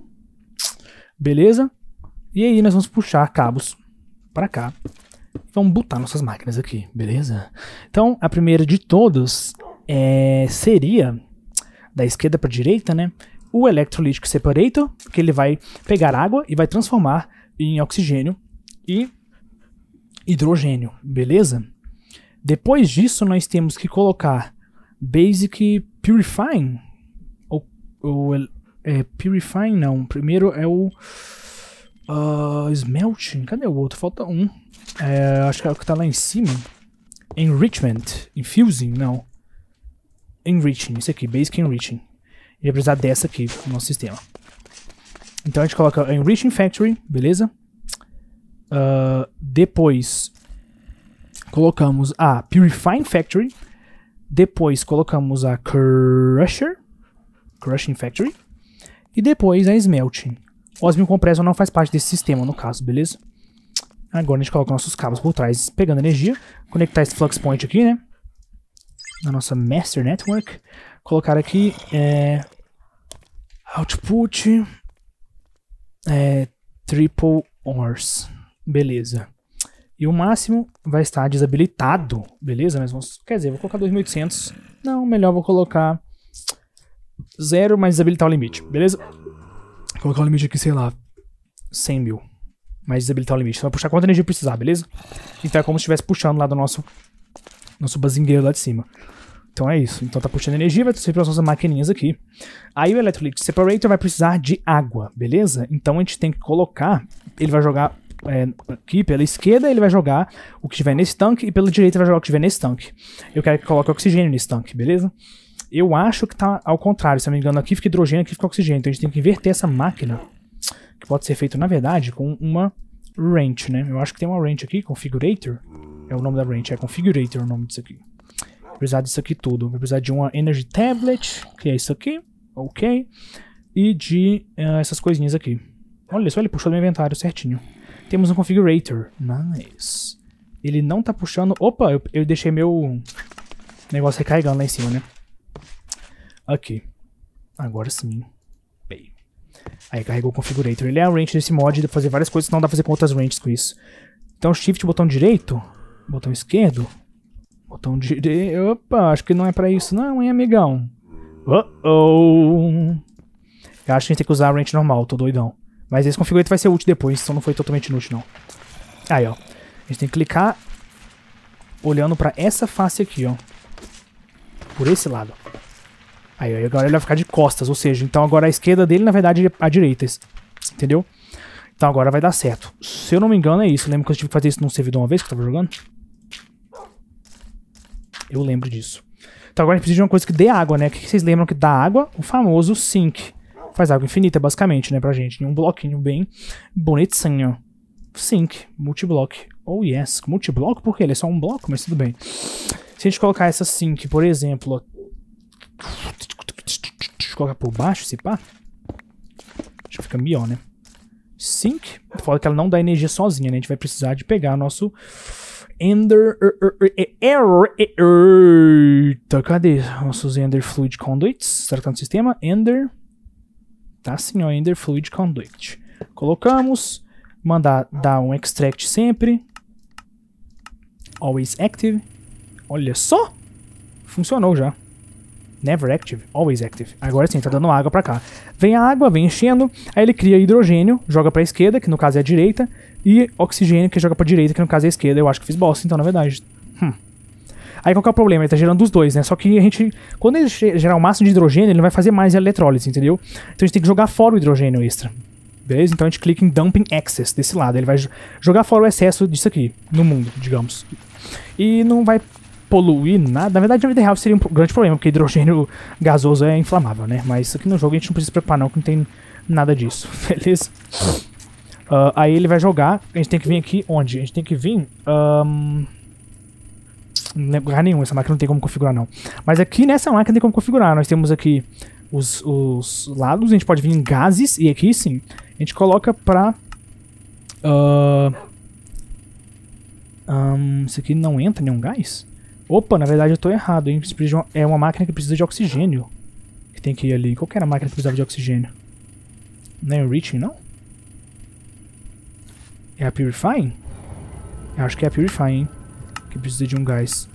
beleza? E aí nós vamos puxar cabos pra cá. Vamos botar nossas máquinas aqui, beleza? Então a primeira de todos é, seria, da esquerda pra direita, né? O Electrolytic Separator, que ele vai pegar água e vai transformar em oxigênio e hidrogênio, beleza? Depois disso, nós temos que colocar Basic Purifying, ou, ou é, Purifying não, primeiro é o uh, Smelting, cadê o outro? Falta um, é, acho que é o que tá lá em cima, Enrichment, Infusing, não, Enriching, isso aqui, Basic Enriching. E vai precisar dessa aqui no nosso sistema. Então a gente coloca a Enriching Factory, beleza? Uh, depois colocamos a Purifying Factory. Depois colocamos a Crusher, Crushing Factory. E depois a Smelting. O Osmium Compressor não faz parte desse sistema, no caso, beleza? Agora a gente coloca nossos cabos por trás, pegando energia. Conectar esse Flux Point aqui, né? Na nossa Master Network. Colocar aqui é, output é, triple ores, beleza. E o máximo vai estar desabilitado, beleza? Mas vamos, quer dizer, vou colocar dois mil e oitocentos. Não, melhor vou colocar zero, mas desabilitar o limite, beleza? Vou colocar o limite aqui, sei lá, cem mil. Mas desabilitar o limite. Só vai puxar quanta energia precisar, beleza? Então é como se estivesse puxando lá do nosso, nosso bazingueiro lá de cima. Então é isso. Então tá puxando energia, vai transferir para as nossas maquininhas aqui. Aí o Electrolytic Separator vai precisar de água, beleza? Então a gente tem que colocar, ele vai jogar é, aqui pela esquerda, ele vai jogar o que tiver nesse tanque, e pela direita vai jogar o que tiver nesse tanque. Eu quero que coloque oxigênio nesse tanque, beleza? Eu acho que tá ao contrário, se não me engano, aqui fica hidrogênio, aqui fica oxigênio. Então a gente tem que inverter essa máquina, que pode ser feito, na verdade, com uma wrench, né? Eu acho que tem uma wrench aqui, Configurator. É o nome da wrench, é Configurator o nome disso aqui. Vai precisar disso aqui tudo. Vai precisar de uma Energy Tablet, que é isso aqui. Ok. e de uh, essas coisinhas aqui. Olha só, ele puxou do meu inventário certinho. Temos um configurator. Nice. Ele não tá puxando... Opa, eu, eu deixei meu negócio recarregando lá em cima, né? Aqui. Agora sim. Bem. Aí carregou o configurator. Ele é a wrench desse mod, dá pra fazer várias coisas, não dá pra fazer com outras wrenches com isso. Então shift, botão direito, botão esquerdo, botão direito... Opa, acho que não é pra isso não, hein, amigão? Uh-oh. Eu acho que a gente tem que usar a wrench normal, tô doidão. Mas esse configurator vai ser útil depois, então não foi totalmente inútil não. Aí, ó. A gente tem que clicar olhando pra essa face aqui, ó. Por esse lado. Aí, ó, agora ele vai ficar de costas, ou seja, então agora a esquerda dele, na verdade, é a direita. Entendeu? Então agora vai dar certo. Se eu não me engano é isso. Lembra que eu tive que fazer isso num servidor uma vez que eu tava jogando? Eu lembro disso. Então agora a gente precisa de uma coisa que dê água, né? O que vocês lembram que dá água? O famoso sink. Faz água infinita, basicamente, né, pra gente. Em um bloquinho bem bonitinho. Sink, multiblock. Oh, yes. Multiblock porque ele é só um bloco, mas tudo bem. Se a gente colocar essa sink, por exemplo... Colocar por baixo, se pá. Acho que fica melhor, né? Sink. Fala que ela não dá energia sozinha, né? A gente vai precisar de pegar nosso... Ender... Eita, cadê nossos Ender Fluid Conduits? Será que tá no sistema? Ender... Tá assim, ó, Ender Fluid Conduit. Colocamos, mandar dar um extract sempre. Always active. Olha só! Funcionou já. Never active, always active. Agora sim, tá dando água pra cá. Vem a água, vem enchendo, aí ele cria hidrogênio, joga pra esquerda, que no caso é a direita, e oxigênio, que joga pra direita, que no caso é a esquerda. Eu acho que fiz bosta, então, na verdade. Hum. Aí qual que é o problema? Ele tá gerando os dois, né? Só que a gente, quando ele gerar o máximo de hidrogênio, ele não vai fazer mais a eletrólise, entendeu? Então a gente tem que jogar fora o hidrogênio extra. Beleza? Então a gente clica em Dumping Excess desse lado. Ele vai jogar fora o excesso disso aqui, no mundo, digamos. E não vai poluir nada. Na verdade, na vida real seria um grande problema, porque hidrogênio gasoso é inflamável, né? Mas isso aqui no jogo a gente não precisa se preocupar não, que não tem nada disso. Beleza? Uh, aí ele vai jogar. A gente tem que vir aqui onde? A gente tem que vir... Um... Não lembro lugar nenhum, essa máquina não tem como configurar não. Mas aqui nessa máquina tem como configurar. Nós temos aqui os, os lados, a gente pode vir em gases, e aqui sim, a gente coloca pra... Uh, um, isso aqui não entra nenhum gás? Opa, na verdade eu tô errado, hein? Uma, é uma máquina que precisa de oxigênio. Que tem que ir ali. Qual que era a máquina que precisava de oxigênio? Não é o Reaching, não? É a Purifying? Eu acho que é a Purifying, hein? Que precisa de um gás.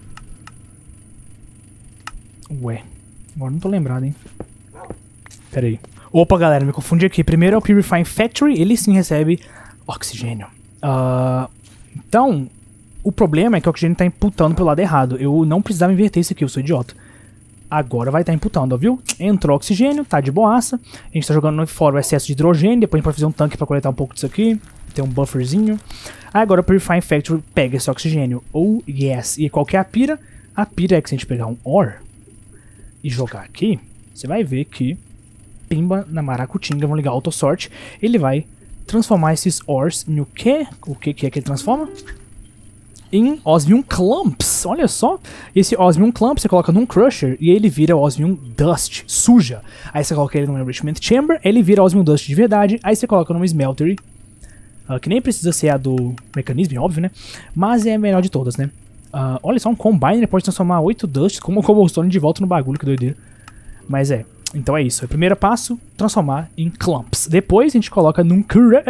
Ué. Agora não tô lembrado, hein? Pera aí. Opa, galera, me confundi aqui. Primeiro é o Purifying Factory. Ele sim recebe oxigênio. Uh, então, o problema é que o oxigênio tá imputando pelo lado errado. Eu não precisava inverter isso aqui, eu sou idiota. Agora vai estar tá imputando, ó, viu? Entrou oxigênio, tá de boaça. A gente tá jogando fora o excesso de hidrogênio. Depois a gente pode fazer um tanque pra coletar um pouco disso aqui. Tem um bufferzinho. Agora o Purifying Factory pega esse oxigênio. Oh, yes. E qual que é a pira? A pira é que se a gente pegar um ore e jogar aqui, você vai ver que, pimba, na maracutinga, vamos ligar autosort, ele vai transformar esses ores em o quê? O que que é que ele transforma? Em Osmium Clumps, olha só. Esse Osmium Clump você coloca num Crusher e ele vira Osmium Dust, suja. Aí você coloca ele num Enrichment Chamber, ele vira Osmium Dust de verdade. Aí você coloca numa Smeltery, uh, que nem precisa ser a do Mechanism, óbvio, né? Mas é a melhor de todas, né? Uh, olha só, um Combiner pode transformar oito Dust como um Cobblestone de volta no bagulho, que doideira. Mas é, então é isso. O primeiro passo, transformar em Clumps. Depois a gente coloca num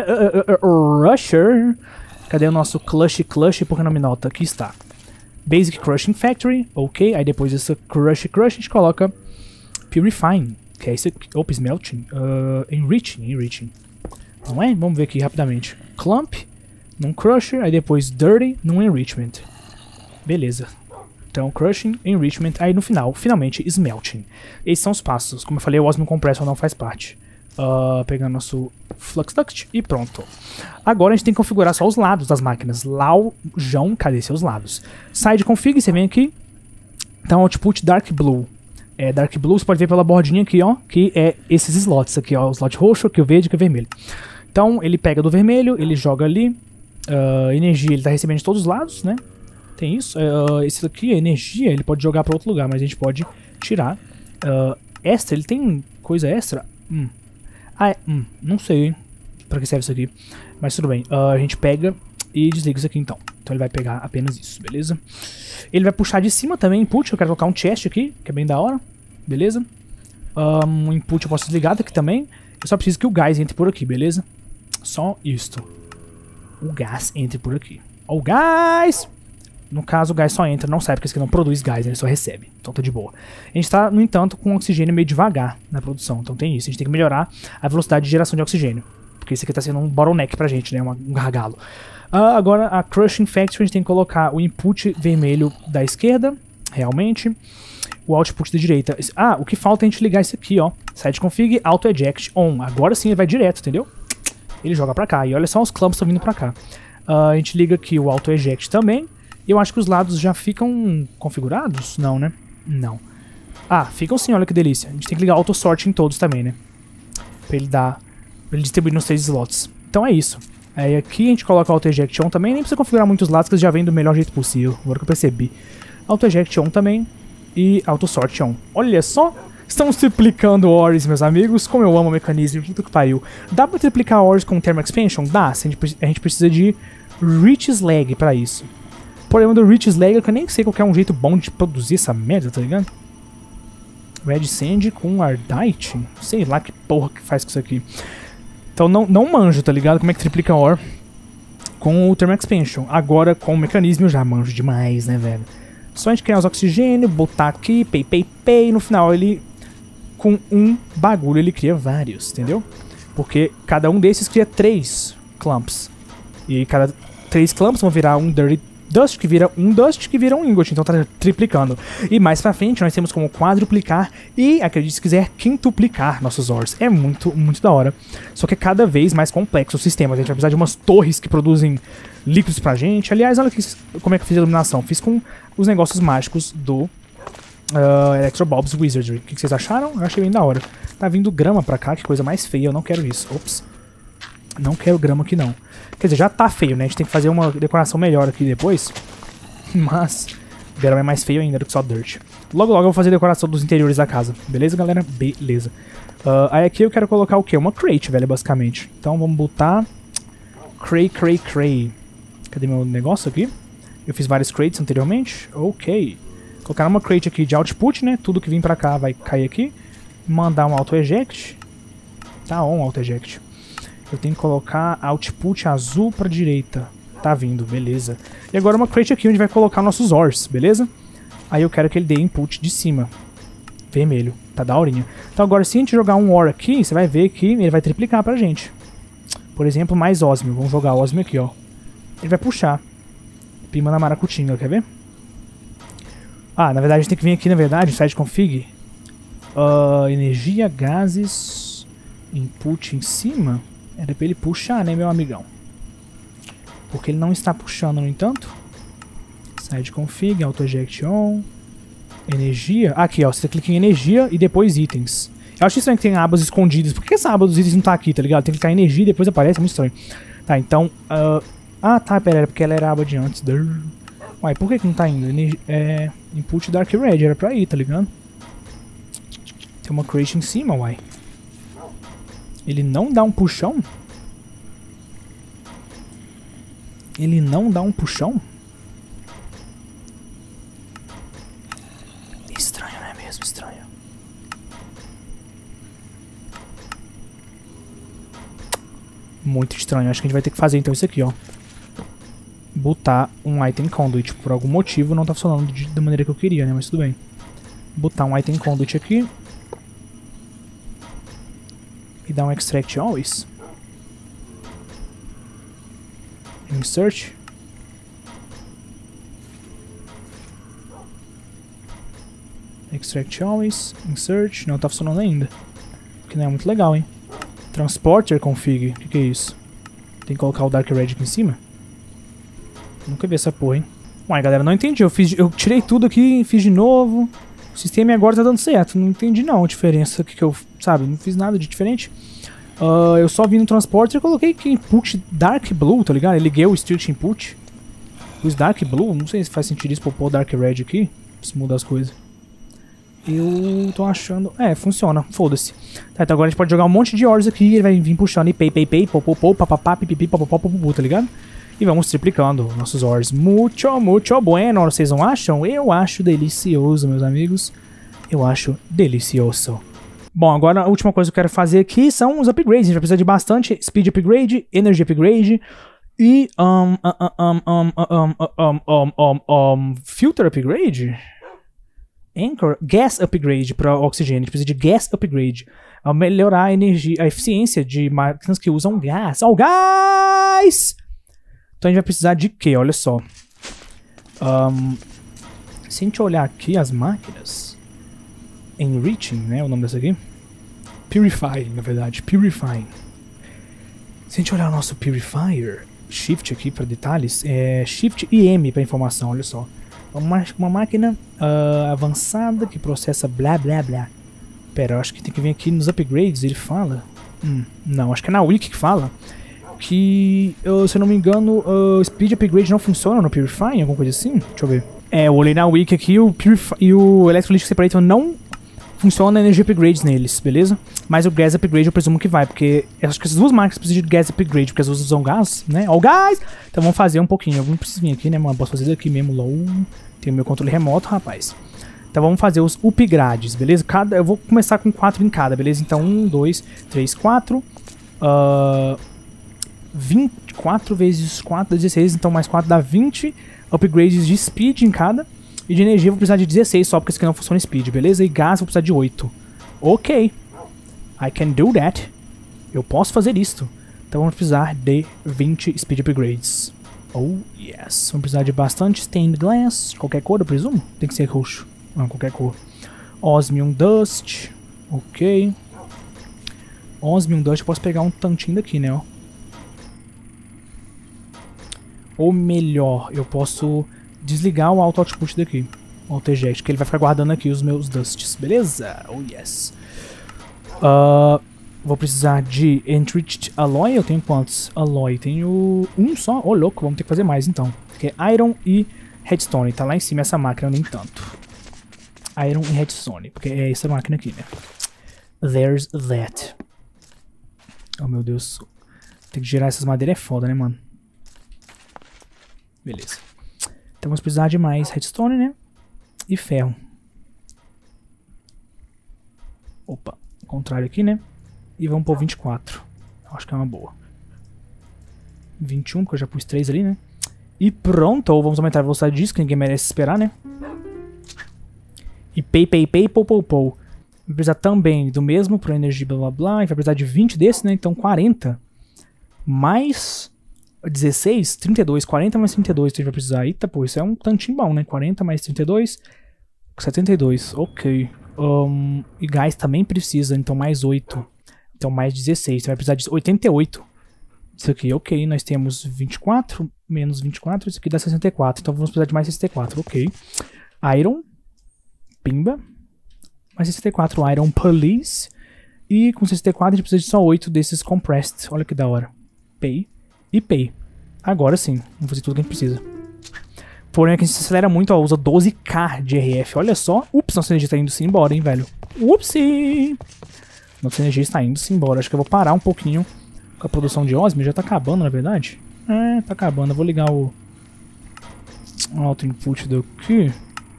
Crusher. Cadê o nosso Clush Clush? Porque não me nota? Aqui está. Basic Crushing Factory, ok. Aí depois dessa Crush Crush a gente coloca Purifying, que é esse aqui. Opa, Smelting. Uh, enriching, Enriching. Não é? Vamos ver aqui rapidamente. Clump, num Crusher, aí depois Dirty, num Enrichment. Beleza. Então, Crushing, Enrichment, aí no final, finalmente, Smelting. Esses são os passos. Como eu falei, o Osmium Compressor não faz parte. Uh, pegando nosso Flux Duct e pronto. Agora a gente tem que configurar só os lados das máquinas. Laujão, cadê seus lados? Side Config, você vem aqui. Então, Output Dark Blue. É, Dark Blue, você pode ver pela bordinha aqui, ó, que é esses slots aqui, ó. O slot roxo, aqui o verde, aqui o vermelho. Então, ele pega do vermelho, ele joga ali. Uh, energia, ele tá recebendo de todos os lados, né? Tem isso. Uh, esse daqui, a energia, ele pode jogar para outro lugar, mas a gente pode tirar. Uh, extra, ele tem coisa extra? Hum. Ah, é, hum, não sei, hein, pra que serve isso aqui. Mas tudo bem, uh, a gente pega e desliga isso aqui então. Então ele vai pegar apenas isso, beleza? Ele vai puxar de cima também, input, eu quero colocar um chest aqui, que é bem da hora, beleza? Um, um input eu posso desligar aqui também. Eu só preciso que o gás entre por aqui, beleza? Só isto. O gás entre por aqui. Ó, o gás! No caso, o gás só entra, não sai, porque esse aqui não produz gás, ele só recebe. Então tá de boa. A gente tá, no entanto, com oxigênio meio devagar na produção. Então tem isso, a gente tem que melhorar a velocidade de geração de oxigênio. Porque esse aqui tá sendo um bottleneck pra gente, né? Um gargalo. Uh, agora, a Crushing Factory, a gente tem que colocar o input vermelho da esquerda, realmente. O output da direita. Ah, o que falta é a gente ligar isso aqui, ó. Side config, auto eject on. Agora sim ele vai direto, entendeu? Ele joga pra cá. E olha só, os clamps estão vindo pra cá. Uh, a gente liga aqui o auto eject também. E eu acho que os lados já ficam configurados? Não, né? Não. Ah, ficam sim, olha que delícia. A gente tem que ligar auto sort em todos também, né? Pra ele dar... Pra ele distribuir nos três slots. Então é isso. Aí aqui a gente coloca auto eject on também. Nem precisa configurar muitos lados, que eles já vêm do melhor jeito possível. Agora que eu percebi. Auto eject on também. E auto sort on. Olha só. Estamos triplicando ores, meus amigos. Como eu amo o mecanismo. Puta que pariu. Dá pra triplicar ores com Thermal Expansion? Dá. A gente, a gente precisa de Rich Slag pra isso. O problema do Rich Slag é que eu nem sei qual que é um jeito bom de produzir essa merda, tá ligado? Red Sand com Ardite? Sei lá que porra que faz com isso aqui. Então não, não manjo, tá ligado? Como é que triplica ore com o Thermal Expansion. Agora com o mecanismo eu já manjo demais, né, velho? Só a gente criar os oxigênio, botar aqui, pay, pay, pay. No final ele, com um bagulho, ele cria vários, entendeu? Porque cada um desses cria três clumps. E cada três clumps vão virar um Dirty Dust, que vira um Dust, que vira um Ingot. Então tá triplicando. E mais pra frente nós temos como quadruplicar e, acredite se quiser, quintuplicar nossos ores. É muito, muito da hora. Só que é cada vez mais complexo o sistema. A gente vai precisar de umas torres que produzem líquidos pra gente. Aliás, olha aqui como é que eu fiz a iluminação. Fiz com os negócios mágicos do uh, Electrobulbs Wizardry. O que, que vocês acharam? Eu achei bem da hora. Tá vindo grama pra cá, que coisa mais feia. Eu não quero isso. Ops. Não quero grama aqui não. Quer dizer, já tá feio, né? A gente tem que fazer uma decoração melhor aqui depois. Mas grama é mais feio ainda do que só dirt. Logo logo eu vou fazer a decoração dos interiores da casa. Beleza, galera? Beleza. Uh, aí aqui eu quero colocar o quê? Uma crate, velho, basicamente. Então vamos botar... Cray, cray, cray. Cadê meu negócio aqui? Eu fiz vários crates anteriormente. Ok. Colocar uma crate aqui de output, né? Tudo que vir pra cá vai cair aqui. Mandar um auto eject. Tá on auto eject. Eu tenho que colocar output azul pra direita. Tá vindo, beleza. E agora uma crate aqui onde vai colocar nossos ores, beleza? Aí eu quero que ele dê input de cima. Vermelho, tá daorinha. Então agora se a gente jogar um ore aqui, você vai ver que ele vai triplicar pra gente. Por exemplo, mais osmio. Vamos jogar osmio aqui, ó. Ele vai puxar. Pima na maracutinga, quer ver? Ah, na verdade a gente tem que vir aqui, na verdade, site config. Uh, energia, gases, input em cima. Era pra ele puxar, né, meu amigão? Porque ele não está puxando, no entanto. Side config, auto eject on. Energia. Aqui, ó. Você clica em energia e depois itens. Eu acho estranho que tem abas escondidas. Por que essa aba dos itens não tá aqui, tá ligado? Tem que clicar em energia e depois aparece. É muito estranho. Tá, então. Uh... Ah, tá, pera, era porque ela era a aba de antes. Uai, por que que não tá indo? Energia... É. Input Dark Red. Era pra ir, tá ligado? Tem uma crate em cima, uai. Ele não dá um puxão? Ele não dá um puxão? Estranho, não é mesmo? Estranho. Muito estranho. Acho que a gente vai ter que fazer então isso aqui, ó. Botar um item conduit. Por algum motivo não tá funcionando de, da maneira que eu queria, né? Mas tudo bem. Botar um item conduit aqui. E dar um extract always. Insert. Extract always. Insert. Não tá funcionando ainda. Que não é muito legal, hein? Transporter config. O que, que é isso? Tem que colocar o Dark Red aqui em cima? Nunca vi essa porra, hein? Uai, galera, não entendi. Eu, fiz, eu tirei tudo aqui, fiz de novo. O sistema agora tá dando certo. Não entendi não a diferença que, que eu... Sabe, não fiz nada de diferente. Uh, eu só vim no transporter e coloquei que input Dark Blue, tá ligado? Eu liguei o Street Input. Os Dark Blue, não sei se faz sentido isso pra pôr o Dark Red aqui. Preciso mudar as coisas. Eu tô achando... É, funciona. Foda-se. Tá, então agora a gente pode jogar um monte de ores aqui. Ele vai vir puxando e pei, pei, pei, popopô, papapá, pipipi, popopó, popopô, tá ligado? E vamos triplicando nossos ores. Muito, muito bueno. Vocês não acham? Eu acho delicioso, meus amigos. Eu acho delicioso. Bom, agora a última coisa que eu quero fazer aqui são os upgrades. A gente vai precisar de bastante speed upgrade, energy upgrade e um, um, um, um, um, um, um, um, filter upgrade. Anchor, gas upgrade para oxigênio. A gente precisa de gas upgrade. A melhorar a energia, a eficiência de máquinas que usam gás. Oh, gás! Então a gente vai precisar de quê? Olha só. Um, se a gente olhar aqui as máquinas. Enriching, né? O nome dessa aqui. Purifying, na verdade. Purifying. Se a gente olhar o nosso Purifier. Shift aqui para detalhes. É Shift e M para informação, olha só. Uma, uma máquina uh, avançada que processa blá blá blá. Pera, eu acho que tem que vir aqui nos upgrades. Ele fala. Hum, não, acho que é na Wiki que fala. Que, uh, se eu não me engano, uh, Speed Upgrade não funciona no Purifying, alguma coisa assim? Deixa eu ver. É, eu olhei na Wiki aqui o Purify, e o Electrolytic Separator não funciona energia upgrades neles, beleza? Mas o Gas Upgrade eu presumo que vai, porque eu acho que essas duas máquinas precisam de Gas Upgrade, porque as duas usam gás, né? Ó, o gás! Então vamos fazer um pouquinho. Eu não preciso vir aqui, né, mano? Posso fazer daqui mesmo, low. Tem o meu controle remoto, rapaz. Então vamos fazer os upgrades, beleza? Cada, eu vou começar com quatro em cada, beleza? Então um, dois, três, quatro. Uh, vinte, quatro vezes quatro dá dezesseis, então mais quatro dá vinte. Upgrades de speed em cada. E de energia eu vou precisar de dezesseis só, porque isso aqui não funciona speed, beleza? E gás eu vou precisar de oito. Ok. I can do that. Eu posso fazer isto. Então vamos precisar de vinte speed upgrades. Oh, yes. Vamos precisar de bastante stained glass. Qualquer cor, eu presumo? Tem que ser roxo. Não, qualquer cor. Osmium Dust. Ok. Osmium Dust eu posso pegar um tantinho daqui, né? Ó. Ou melhor, eu posso desligar o auto output daqui. O auto eject, que ele vai ficar guardando aqui os meus dusts. Beleza? Oh, yes. Uh, vou precisar de Enriched Alloy. Eu tenho quantos? Alloy. Tenho um só. Ô, oh, louco. Vamos ter que fazer mais, então. Que é Iron e Redstone. Tá lá em cima essa máquina, nem tanto. Iron e Redstone. Porque é essa máquina aqui, né? There's that. Oh, meu Deus. Tem que girar essas madeiras é foda, né, mano? Beleza. Então vamos precisar de mais redstone, né? E ferro. Opa, contrário aqui, né? E vamos pôr vinte e quatro. Acho que é uma boa. vinte e um, porque eu já pus três ali, né? E pronto, ou vamos aumentar a velocidade disso, que ninguém merece esperar, né? E pay, pay, pay, pou, pou, pou. Vai precisar também do mesmo para energia, blá, blá, blá. E vai precisar de vinte desse, né? Então quarenta. Mais dezesseis, trinta e dois. quarenta mais trinta e dois, então a gente vai precisar. Eita, pô, isso é um tantinho bom, né? quarenta mais trinta e dois, setenta e dois. Ok. Um, e gás também precisa, então mais oito. Então mais dezesseis. Então vai precisar de oitenta e oito. Isso aqui, ok. Nós temos vinte e quatro, menos vinte e quatro. Isso aqui dá sessenta e quatro. Então vamos precisar de mais sessenta e quatro. Ok. Iron. Pimba. Mais sessenta e quatro Iron Police. E com sessenta e quatro a gente precisa de só oito desses Compressed. Olha que da hora. Pay. E Pay. Agora sim. Vamos fazer tudo que a gente precisa. Porém, aqui a gente acelera muito. Ó, usa doze K de R F. Olha só. Ups, nossa energia está indo-se embora, hein, velho. Upsi. Nossa energia está indo-se embora. Acho que eu vou parar um pouquinho com a produção de osmio. Já tá acabando, na verdade. É, tá acabando. Eu vou ligar o auto input daqui.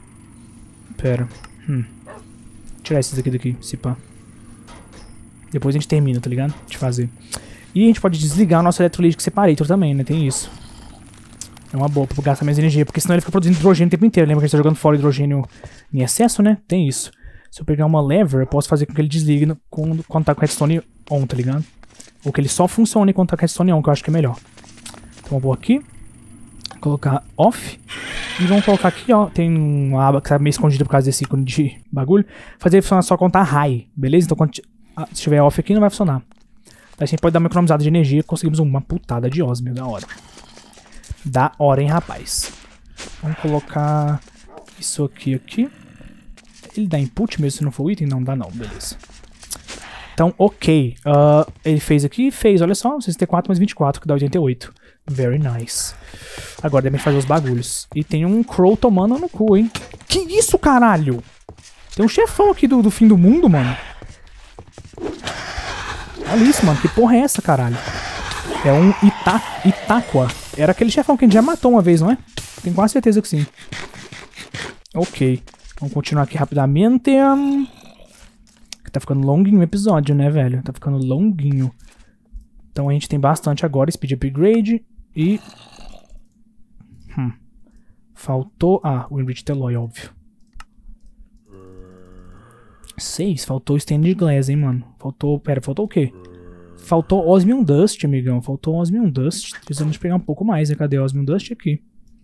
Pera. Hum. Tirar esses aqui daqui, se pá. Depois a gente termina, tá ligado? De fazer. E a gente pode desligar o nosso Electrolytic Separator também, né? Tem isso. É uma boa pra gastar mais energia, porque senão ele fica produzindo hidrogênio o tempo inteiro. Lembra que a gente tá jogando fora hidrogênio em excesso, né? Tem isso. Se eu pegar uma lever, eu posso fazer com que ele desligue no, quando, quando tá com a redstone on, tá ligado? Ou que ele só funcione quando tá com a redstone on, que eu acho que é melhor. Então eu vou aqui. Colocar off. E vamos colocar aqui, ó. Tem uma aba que tá meio escondida por causa desse ícone de bagulho. Fazer ele funcionar só quando tá high, beleza? Então quando ah, se tiver off aqui não vai funcionar. Então a gente pode dar uma economizada de energia e conseguimos uma putada de osmio, da hora. Da hora, hein, rapaz. Vamos colocar isso aqui, aqui. Ele dá input mesmo se não for item? Não dá não, beleza. Então, ok. Uh, ele fez aqui, fez, olha só, sessenta e quatro mais vinte e quatro, que dá oitenta e oito. Very nice. Agora devem fazer os bagulhos. E tem um crow tomando no cu, hein. Que isso, caralho? Tem um chefão aqui do, do fim do mundo, mano. Olha isso, mano. Que porra é essa, caralho? É um Ita Itáqua. Era aquele chefão que a gente já matou uma vez, não é? Tenho quase certeza que sim. Ok. Vamos continuar aqui rapidamente. Tá ficando longuinho o episódio, né, velho? Tá ficando longuinho. Então a gente tem bastante agora. Speed Upgrade e... Hum. Faltou... Ah, o Enrich Teloy, óbvio. Seis. Faltou Stained Glass, hein, mano. Faltou... Pera, faltou o quê? Faltou Osmium Dust, amigão. Faltou Osmium Dust. Precisamos pegar um pouco mais, né? Cadê Osmium Dust? Aqui.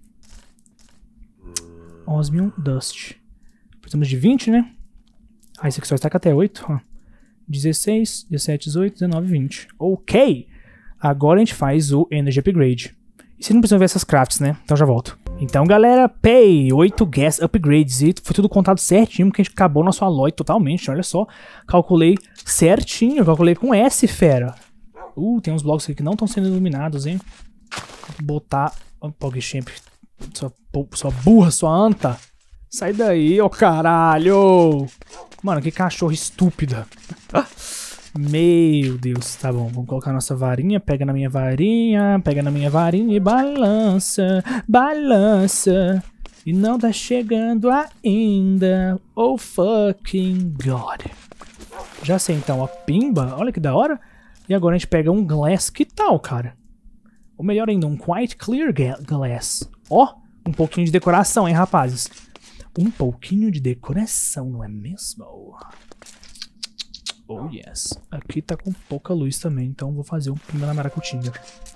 Osmium Dust. Precisamos de vinte, né? Ah, esse aqui só está até oito. Ó. dezesseis, dezessete, dezoito, dezenove, vinte. Ok! Agora a gente faz o Energy Upgrade. E vocês não precisam ver essas crafts, né? Então já volto. Então, galera, pay oito Gas Upgrades. E foi tudo contado certinho, porque a gente acabou nosso Alloy totalmente. Olha só. Calculei certinho. Calculei com S, fera. Uh, tem uns blocos aqui que não estão sendo iluminados, hein? Vou botar... Oh, PogChamp. Sua, sua burra, sua anta. Sai daí, ô oh, caralho! Mano, que cachorro estúpida. Meu Deus, tá bom. Vamos colocar nossa varinha. Pega na minha varinha, pega na minha varinha e balança, balança. E não tá chegando ainda. Oh fucking God. Já sei então, a pimba. Olha que da hora. E agora a gente pega um glass. Que tal, cara? Ou melhor ainda, um quite clear glass. Ó, oh, um pouquinho de decoração, hein, rapazes? Um pouquinho de decoração, não é mesmo? Oh, yes. Aqui tá com pouca luz também, então vou fazer um pinga na maracutinga.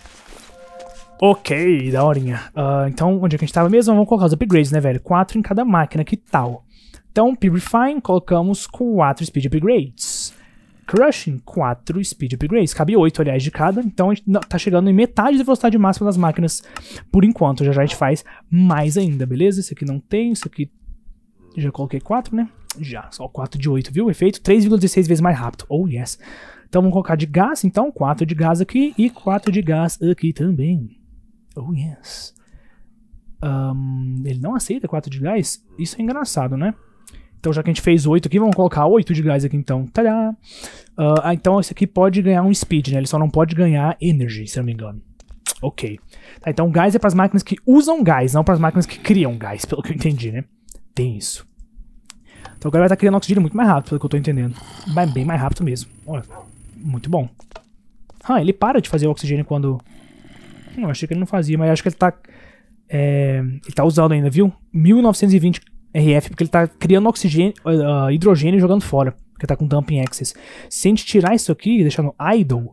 Ok, daorinha. Uh, então, onde é que a gente tava mesmo? Vamos colocar os upgrades, né, velho? Quatro em cada máquina, que tal? Então, Purifying, colocamos quatro Speed Upgrades. Crushing, quatro Speed Upgrades. Cabe oito, aliás, de cada. Então, a gente tá chegando em metade da velocidade máxima das máquinas por enquanto. Já já a gente faz mais ainda, beleza? Esse aqui não tem, esse aqui... Já coloquei quatro, né? Já, só quatro de oito, viu? Efeito três vírgula dezesseis vezes mais rápido. Oh, yes. Então vamos colocar de gás, então. quatro de gás aqui e quatro de gás aqui também. Oh, yes. Um, ele não aceita quatro de gás? Isso é engraçado, né? Então já que a gente fez oito aqui, vamos colocar oito de gás aqui, então. Tadá! Uh, então esse aqui pode ganhar um speed, né? Ele só não pode ganhar energy, se eu não me engano. Ok. Tá, então gás é para as máquinas que usam gás, não para as máquinas que criam gás, pelo que eu entendi, né? Tem isso. Então agora vai estar criando oxigênio muito mais rápido, pelo que eu tô entendendo. Vai bem mais rápido mesmo. Olha, muito bom. Ah, ele para de fazer o oxigênio quando... Hum, eu achei que ele não fazia, mas acho que ele tá... É... Ele tá usando ainda, viu? mil novecentos e vinte R F, porque ele tá criando oxigênio, uh, hidrogênio e jogando fora. Porque tá com dumping excess. Se a gente tirar isso aqui e deixar no idle...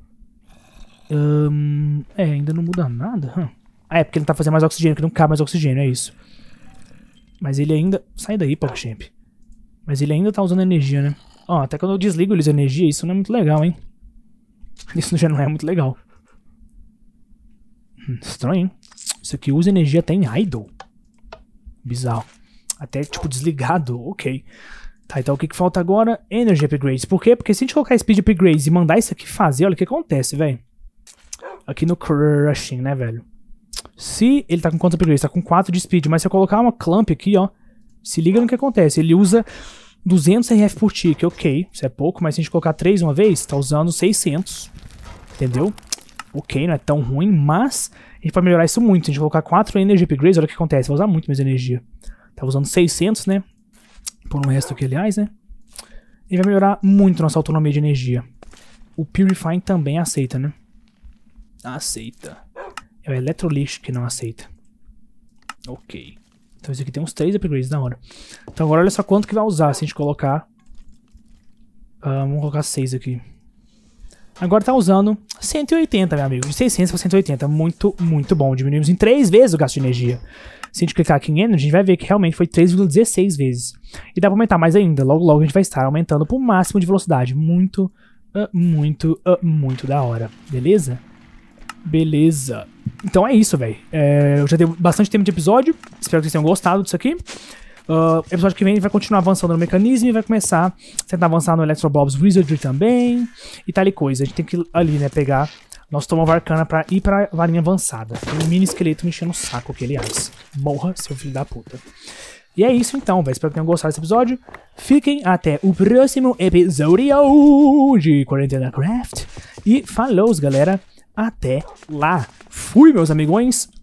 Um... É, ainda não muda nada. Hum. Ah, é porque ele tá fazendo mais oxigênio, que não cabe mais oxigênio, é isso. Mas ele ainda... Sai daí, PogChamp. Mas ele ainda tá usando energia, né? Ó, até quando eu desligo eles energia, isso não é muito legal, hein? Isso já não é muito legal. Hum, estranho, hein? Isso aqui usa energia até em idle. Bizarro. Até, tipo, desligado. Ok. Tá, então o que que falta agora? Energy Upgrades. Por quê? Porque se a gente colocar Speed Upgrades e mandar isso aqui fazer, olha o que acontece, velho. Aqui no Crushing, né, velho? Se ele tá com quantos upgrades? Tá com quatro de speed, mas se eu colocar uma clamp aqui, ó, se liga no que acontece. Ele usa duzentos R F por tick, ok, isso é pouco, mas se a gente colocar três uma vez, tá usando seiscentos, entendeu? Ok, não é tão ruim, mas a gente pode melhorar isso muito. Se a gente colocar quatro Energy Upgrades, olha o que acontece, vai usar muito mais energia. Tá usando seiscentos, né, por um resto aqui, aliás, né, e vai melhorar muito nossa autonomia de energia. O Purifying também aceita, né? Aceita. É o Electrolytic que não aceita. Ok. Então esse aqui tem uns três upgrades da hora. Então agora olha só quanto que vai usar se a gente colocar... Uh, vamos colocar seis aqui. Agora tá usando cento e oitenta, meu amigo. De seiscentos para cento e oitenta. Muito, muito bom. Diminuímos em três vezes o gasto de energia. Se a gente clicar aqui em Energy, a gente vai ver que realmente foi três vírgula dezesseis vezes. E dá pra aumentar mais ainda. Logo, logo a gente vai estar aumentando pro máximo de velocidade. Muito, uh, muito, uh, muito da hora. Beleza? Beleza. Então é isso, velho. É, eu já dei bastante tempo de episódio. Espero que vocês tenham gostado disso aqui. Uh, episódio que vem vai continuar avançando no mecanismo e vai começar a tentar avançar no Electrobob's Wizardry também. E tal e coisa. A gente tem que ali, né, pegar nosso Tome of Arcana pra ir pra varinha avançada. Tem um mini esqueleto me enchendo o saco aqui, aliás. Morra, seu filho da puta. E é isso então, velho. Espero que tenham gostado desse episódio. Fiquem até o próximo episódio de Quarentena Craft. E falou, galera. Até lá. Fui, meus amigões.